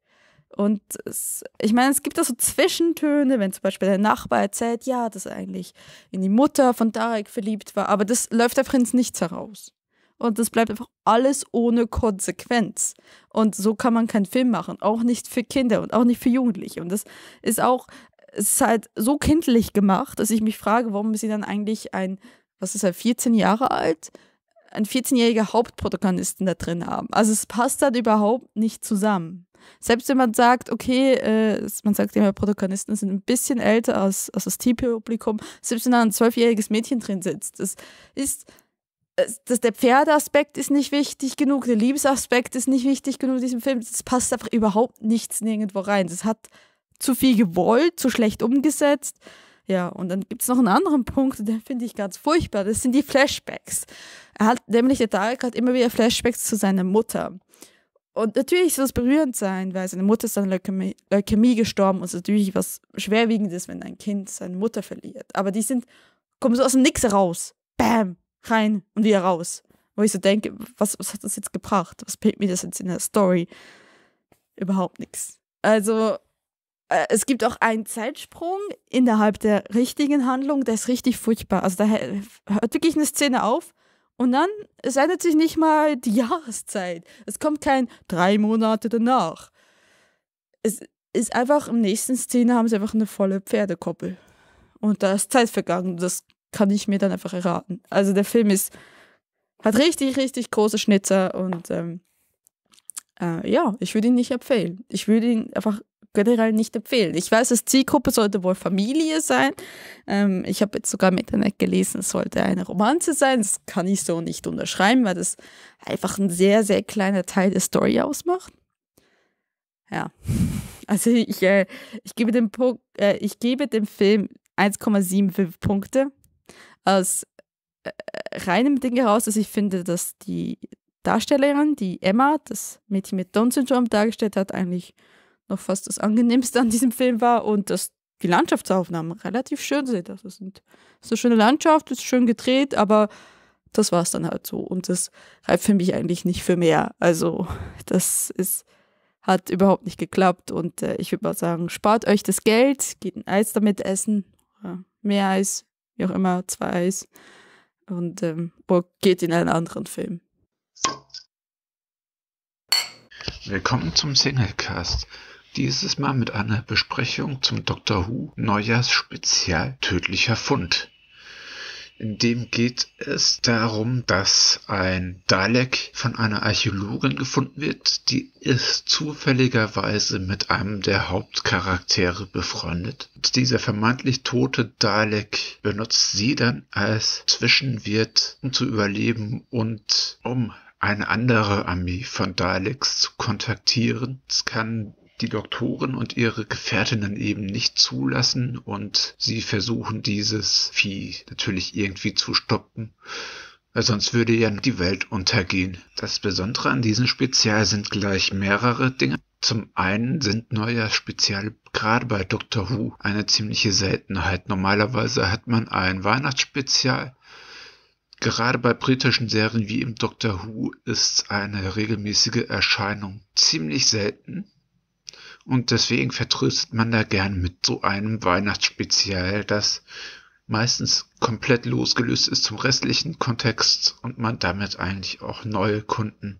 Und es, ich meine, es gibt da so Zwischentöne, wenn zum Beispiel der Nachbar erzählt, ja, dass er eigentlich in die Mutter von Dalek verliebt war, aber das läuft einfach ins Nichts heraus. Und das bleibt einfach alles ohne Konsequenz. Und so kann man keinen Film machen, auch nicht für Kinder und auch nicht für Jugendliche. Und das ist auch, es ist halt so kindlich gemacht, dass ich mich frage, warum sie dann eigentlich ein, was ist er, vierzehn Jahre alt, ein vierzehnjähriger Hauptprotagonisten da drin haben. Also es passt dann überhaupt nicht zusammen. Selbst wenn man sagt, okay, äh, man sagt immer, Protagonisten sind ein bisschen älter als, als das Zielpublikum, selbst wenn da ein zwölfjähriges Mädchen drin sitzt, das ist, das, der Pferdeaspekt ist nicht wichtig genug, der Liebesaspekt ist nicht wichtig genug in diesem Film, das passt einfach überhaupt nichts nirgendwo rein. Das hat zu viel gewollt, zu schlecht umgesetzt. Ja, und dann gibt es noch einen anderen Punkt, den finde ich ganz furchtbar, das sind die Flashbacks. Er hat nämlich, der Dalek hat immer wieder Flashbacks zu seiner Mutter. Und natürlich soll es berührend sein, weil seine Mutter ist an Leukämie, Leukämie gestorben und es ist natürlich was Schwerwiegendes, wenn ein Kind seine Mutter verliert. Aber die sind, kommen so aus dem Nix raus. Bam, rein und wieder raus. Wo ich so denke, was, was hat das jetzt gebracht? Was bringt mir das jetzt in der Story? Überhaupt nichts. Also, äh, es gibt auch einen Zeitsprung innerhalb der richtigen Handlung, der ist richtig furchtbar. Also da hört wirklich eine Szene auf. Und dann, es ändert sich nicht mal die Jahreszeit. Es kommt kein drei Monate danach. Es ist einfach, im nächsten Szene haben sie einfach eine volle Pferdekoppel. Und da ist Zeit vergangen. Das kann ich mir dann einfach erraten. Also der Film ist, hat richtig, richtig große Schnitzer. Und ähm, äh, ja, ich würde ihn nicht empfehlen. Ich würde ihn einfach generell nicht empfehlen. Ich weiß, das Zielgruppe sollte wohl Familie sein. Ähm, ich habe jetzt sogar im Internet gelesen, es sollte eine Romanze sein. Das kann ich so nicht unterschreiben, weil das einfach ein sehr, sehr kleiner Teil der Story ausmacht. Ja, also ich, äh, ich, gebe, dem Punkt, äh, ich gebe dem Film eins Komma fünfundsiebzig Punkte. Aus äh, reinem Ding heraus, dass ich finde, dass die Darstellerin, die Emma, das Mädchen mit Down-Syndrom dargestellt hat, eigentlich noch fast das Angenehmste an diesem Film war und dass die Landschaftsaufnahmen relativ schön sind. Also es sind, es ist eine schöne Landschaft, es ist schön gedreht, aber das war es dann halt so. Und das reicht für mich eigentlich nicht für mehr. Also das ist, hat überhaupt nicht geklappt und äh, ich würde mal sagen, spart euch das Geld, geht ein Eis damit essen, ja, mehr Eis, wie auch immer, zwei Eis und ähm, geht in einen anderen Film. Willkommen zum Singlecast. Dieses Mal mit einer Besprechung zum Doctor Who Neujahrsspezial Tödlicher Fund. In dem geht es darum, dass ein Dalek von einer Archäologin gefunden wird, die ist zufälligerweise mit einem der Hauptcharaktere befreundet. Und dieser vermeintlich tote Dalek benutzt sie dann als Zwischenwirt, um zu überleben und um eine andere Armee von Daleks zu kontaktieren. Es kann die Doktoren und ihre Gefährtinnen eben nicht zulassen und sie versuchen dieses Vieh natürlich irgendwie zu stoppen, weil sonst würde ja die Welt untergehen. Das Besondere an diesem Spezial sind gleich mehrere Dinge. Zum einen sind Neujahrsspeziale gerade bei Doctor Who eine ziemliche Seltenheit. Normalerweise hat man ein Weihnachtsspezial. Gerade bei britischen Serien wie im Doctor Who ist eine regelmäßige Erscheinung ziemlich selten. Und deswegen vertröstet man da gern mit so einem Weihnachtsspezial, das meistens komplett losgelöst ist zum restlichen Kontext und man damit eigentlich auch neue Kunden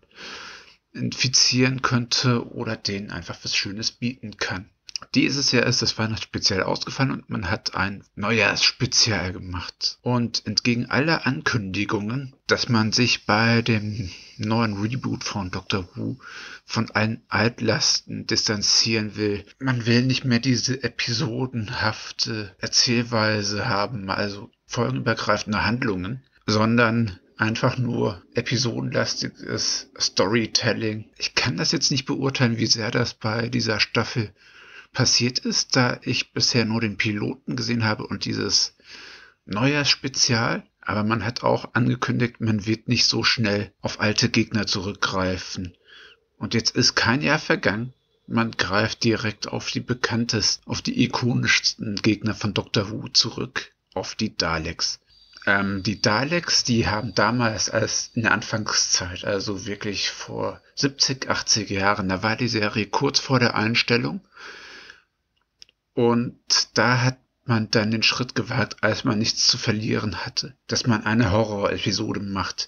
infizieren könnte oder denen einfach was Schönes bieten kann. Dieses Jahr ist das Weihnachtsspezial ausgefallen und man hat ein Neujahrsspezial gemacht. Und entgegen aller Ankündigungen, dass man sich bei dem neuen Reboot von Doctor Who von allen Altlasten distanzieren will. Man will nicht mehr diese episodenhafte Erzählweise haben, also folgenübergreifende Handlungen, sondern einfach nur episodenlastiges Storytelling. Ich kann das jetzt nicht beurteilen, wie sehr das bei dieser Staffel passiert ist, da ich bisher nur den Piloten gesehen habe und dieses Neujahrsspezial. Aber man hat auch angekündigt, man wird nicht so schnell auf alte Gegner zurückgreifen. Und jetzt ist kein Jahr vergangen. Man greift direkt auf die bekanntesten, auf die ikonischsten Gegner von Doctor Who zurück, auf die Daleks. Ähm, die Daleks, die haben damals als in der Anfangszeit, also wirklich vor siebzig, achtzig Jahren, da war die Serie kurz vor der Einstellung. Und da hat man dann den Schritt gewagt, als man nichts zu verlieren hatte, dass man eine Horror-Episode macht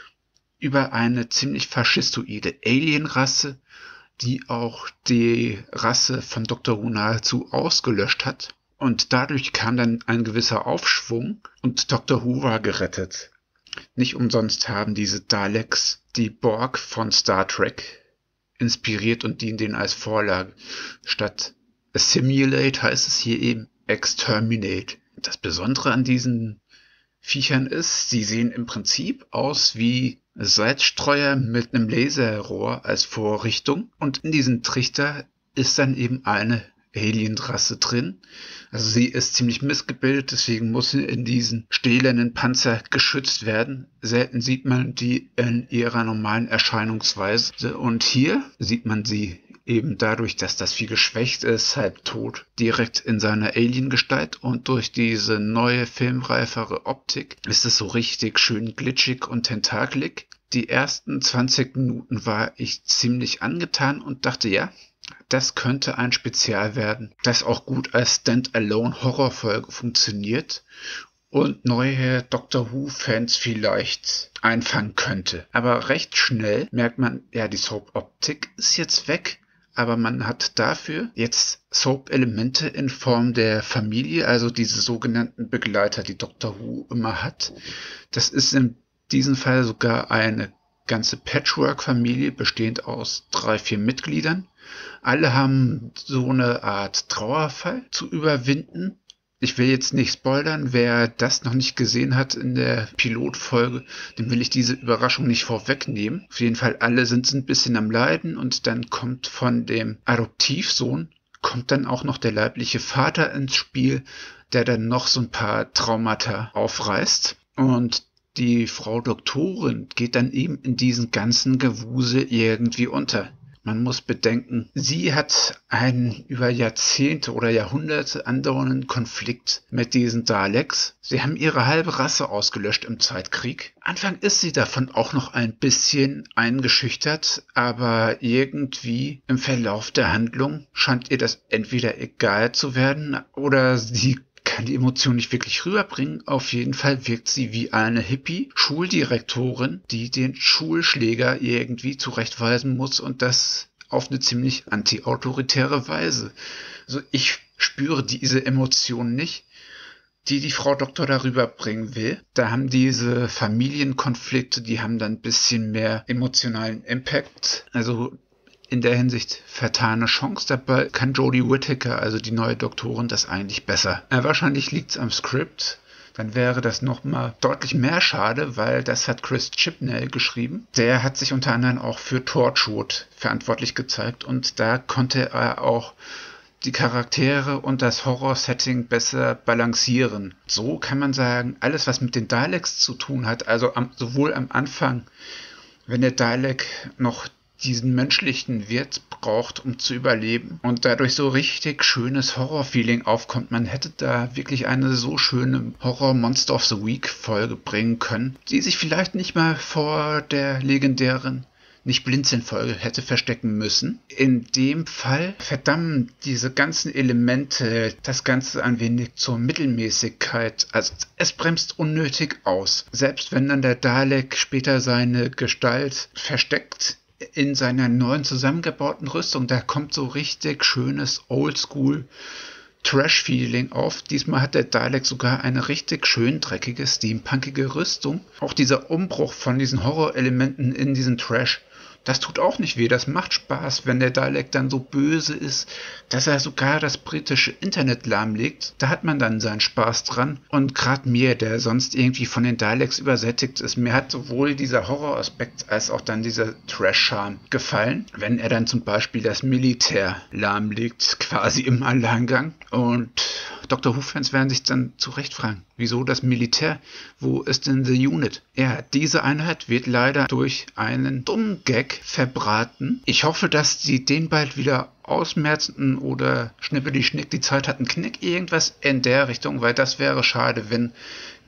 über eine ziemlich faschistoide Alien-Rasse, die auch die Rasse von Doktor Who nahezu ausgelöscht hat. Und dadurch kam dann ein gewisser Aufschwung und Doktor Who war gerettet. Nicht umsonst haben diese Daleks die Borg von Star Trek inspiriert und dienen denen als Vorlage. Statt Assimilate heißt es hier eben Exterminate. Das Besondere an diesen Viechern ist, sie sehen im Prinzip aus wie Salzstreuer mit einem Laserrohr als Vorrichtung. Und in diesem Trichter ist dann eben eine Alienrasse drin. Also sie ist ziemlich missgebildet, deswegen muss sie in diesen stählernen Panzer geschützt werden. Selten sieht man die in ihrer normalen Erscheinungsweise. Und hier sieht man sie eben dadurch, dass das Vieh geschwächt ist, halb tot, direkt in seiner Alien-Gestalt. Und durch diese neue filmreifere Optik ist es so richtig schön glitschig und tentakelig. Die ersten zwanzig Minuten war ich ziemlich angetan und dachte, ja, das könnte ein Spezial werden, das auch gut als Stand-alone-Horrorfolge funktioniert und neue Doctor Who-Fans vielleicht einfangen könnte. Aber recht schnell merkt man, ja, die Soap-Optik ist jetzt weg, aber man hat dafür jetzt Soap-Elemente in Form der Familie, also diese sogenannten Begleiter, die Doctor Who immer hat. Das ist in diesem Fall sogar eine ganze Patchwork-Familie, bestehend aus drei, vier Mitgliedern. Alle haben so eine Art Trauerfall zu überwinden. Ich will jetzt nicht spoilern, wer das noch nicht gesehen hat in der Pilotfolge, dem will ich diese Überraschung nicht vorwegnehmen. Auf jeden Fall, alle sind ein bisschen am Leiden und dann kommt von dem Adoptivsohn, kommt dann auch noch der leibliche Vater ins Spiel, der dann noch so ein paar Traumata aufreißt. Und die Frau Doktorin geht dann eben in diesen ganzen Gewusel irgendwie unter. Man muss bedenken, sie hat einen über Jahrzehnte oder Jahrhunderte andauernden Konflikt mit diesen Daleks. Sie haben ihre halbe Rasse ausgelöscht im Zeitkrieg. Anfang ist sie davon auch noch ein bisschen eingeschüchtert, aber irgendwie im Verlauf der Handlung scheint ihr das entweder egal zu werden oder sie kann die Emotion nicht wirklich rüberbringen. Auf jeden Fall wirkt sie wie eine Hippie-Schuldirektorin, die den Schulschläger irgendwie zurechtweisen muss und das auf eine ziemlich anti-autoritäre Weise. Also ich spüre diese Emotion nicht, die die Frau Doktor darüber bringen will. Da haben diese Familienkonflikte, die haben dann ein bisschen mehr emotionalen Impact. Also in der Hinsicht vertane Chance. Dabei kann Jodie Whittaker, also die neue Doktorin, das eigentlich besser. Äh, wahrscheinlich liegt es am Skript. Dann wäre das nochmal deutlich mehr schade, weil das hat Chris Chibnall geschrieben. Der hat sich unter anderem auch für Torchwood verantwortlich gezeigt und da konnte er auch die Charaktere und das Horror-Setting besser balancieren. So kann man sagen, alles was mit den Daleks zu tun hat, also am, sowohl am Anfang, wenn der Dalek noch diesen menschlichen Wirt braucht, um zu überleben und dadurch so richtig schönes Horror-Feeling aufkommt. Man hätte da wirklich eine so schöne Horror-Monster of the Week-Folge bringen können, die sich vielleicht nicht mal vor der legendären Nicht-Blinzeln-Folge hätte verstecken müssen. In dem Fall verdammen diese ganzen Elemente das Ganze ein wenig zur Mittelmäßigkeit. Also es bremst unnötig aus. Selbst wenn dann der Dalek später seine Gestalt versteckt in seiner neuen zusammengebauten Rüstung, da kommt so richtig schönes Oldschool Trash-Feeling auf. Diesmal hat der Dalek sogar eine richtig schön dreckige, steampunkige Rüstung. Auch dieser Umbruch von diesen Horrorelementen in diesen Trash, das tut auch nicht weh. Das macht Spaß, wenn der Dalek dann so böse ist, dass er sogar das britische Internet lahmlegt. Da hat man dann seinen Spaß dran. Und gerade mir, der sonst irgendwie von den Daleks übersättigt ist, mir hat sowohl dieser Horroraspekt als auch dann dieser Trash-Charme gefallen, wenn er dann zum Beispiel das Militär lahmlegt, quasi im Alleingang. Und Doctor Who-Fans werden sich dann zu Recht fragen, wieso das Militär? Wo ist denn the Unit? Ja, diese Einheit wird leider durch einen dummen Gag verbraten. Ich hoffe, dass die den bald wieder ausmerzen oder Schnippeli-Schnick, die Zeit hat einen Knick, irgendwas in der Richtung, weil das wäre schade, wenn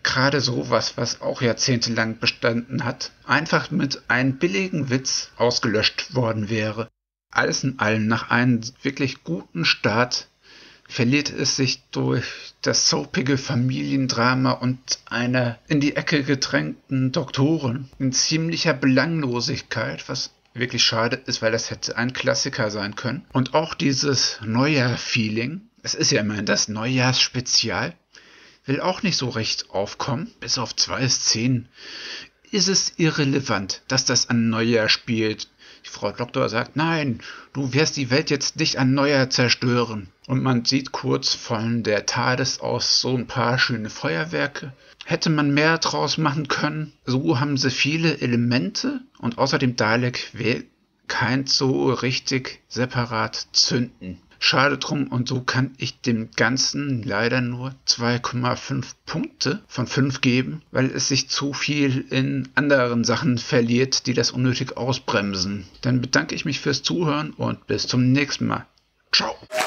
gerade sowas, was auch jahrzehntelang bestanden hat, einfach mit einem billigen Witz ausgelöscht worden wäre. Alles in allem, nach einem wirklich guten Start, verliert es sich durch das soapige Familiendrama und einer in die Ecke gedrängten Doktorin in ziemlicher Belanglosigkeit, was wirklich schade ist, weil das hätte ein Klassiker sein können. Und auch dieses Neujahr-Feeling, es ist ja immerhin das Neujahrsspezial, will auch nicht so recht aufkommen. Bis auf zwei Szenen ist es irrelevant, dass das an Neujahr spielt. Die Frau Doktor sagt, nein, du wirst die Welt jetzt nicht an Neujahr zerstören. Und man sieht kurz von der TARDIS aus so ein paar schöne Feuerwerke. Hätte man mehr draus machen können. So haben sie viele Elemente und außerdem Dalek will kein so richtig separat zünden. Schade drum, und so kann ich dem Ganzen leider nur zwei Komma fünf Punkte von fünf geben, weil es sich zu viel in anderen Sachen verliert, die das unnötig ausbremsen. Dann bedanke ich mich fürs Zuhören und bis zum nächsten Mal. Ciao!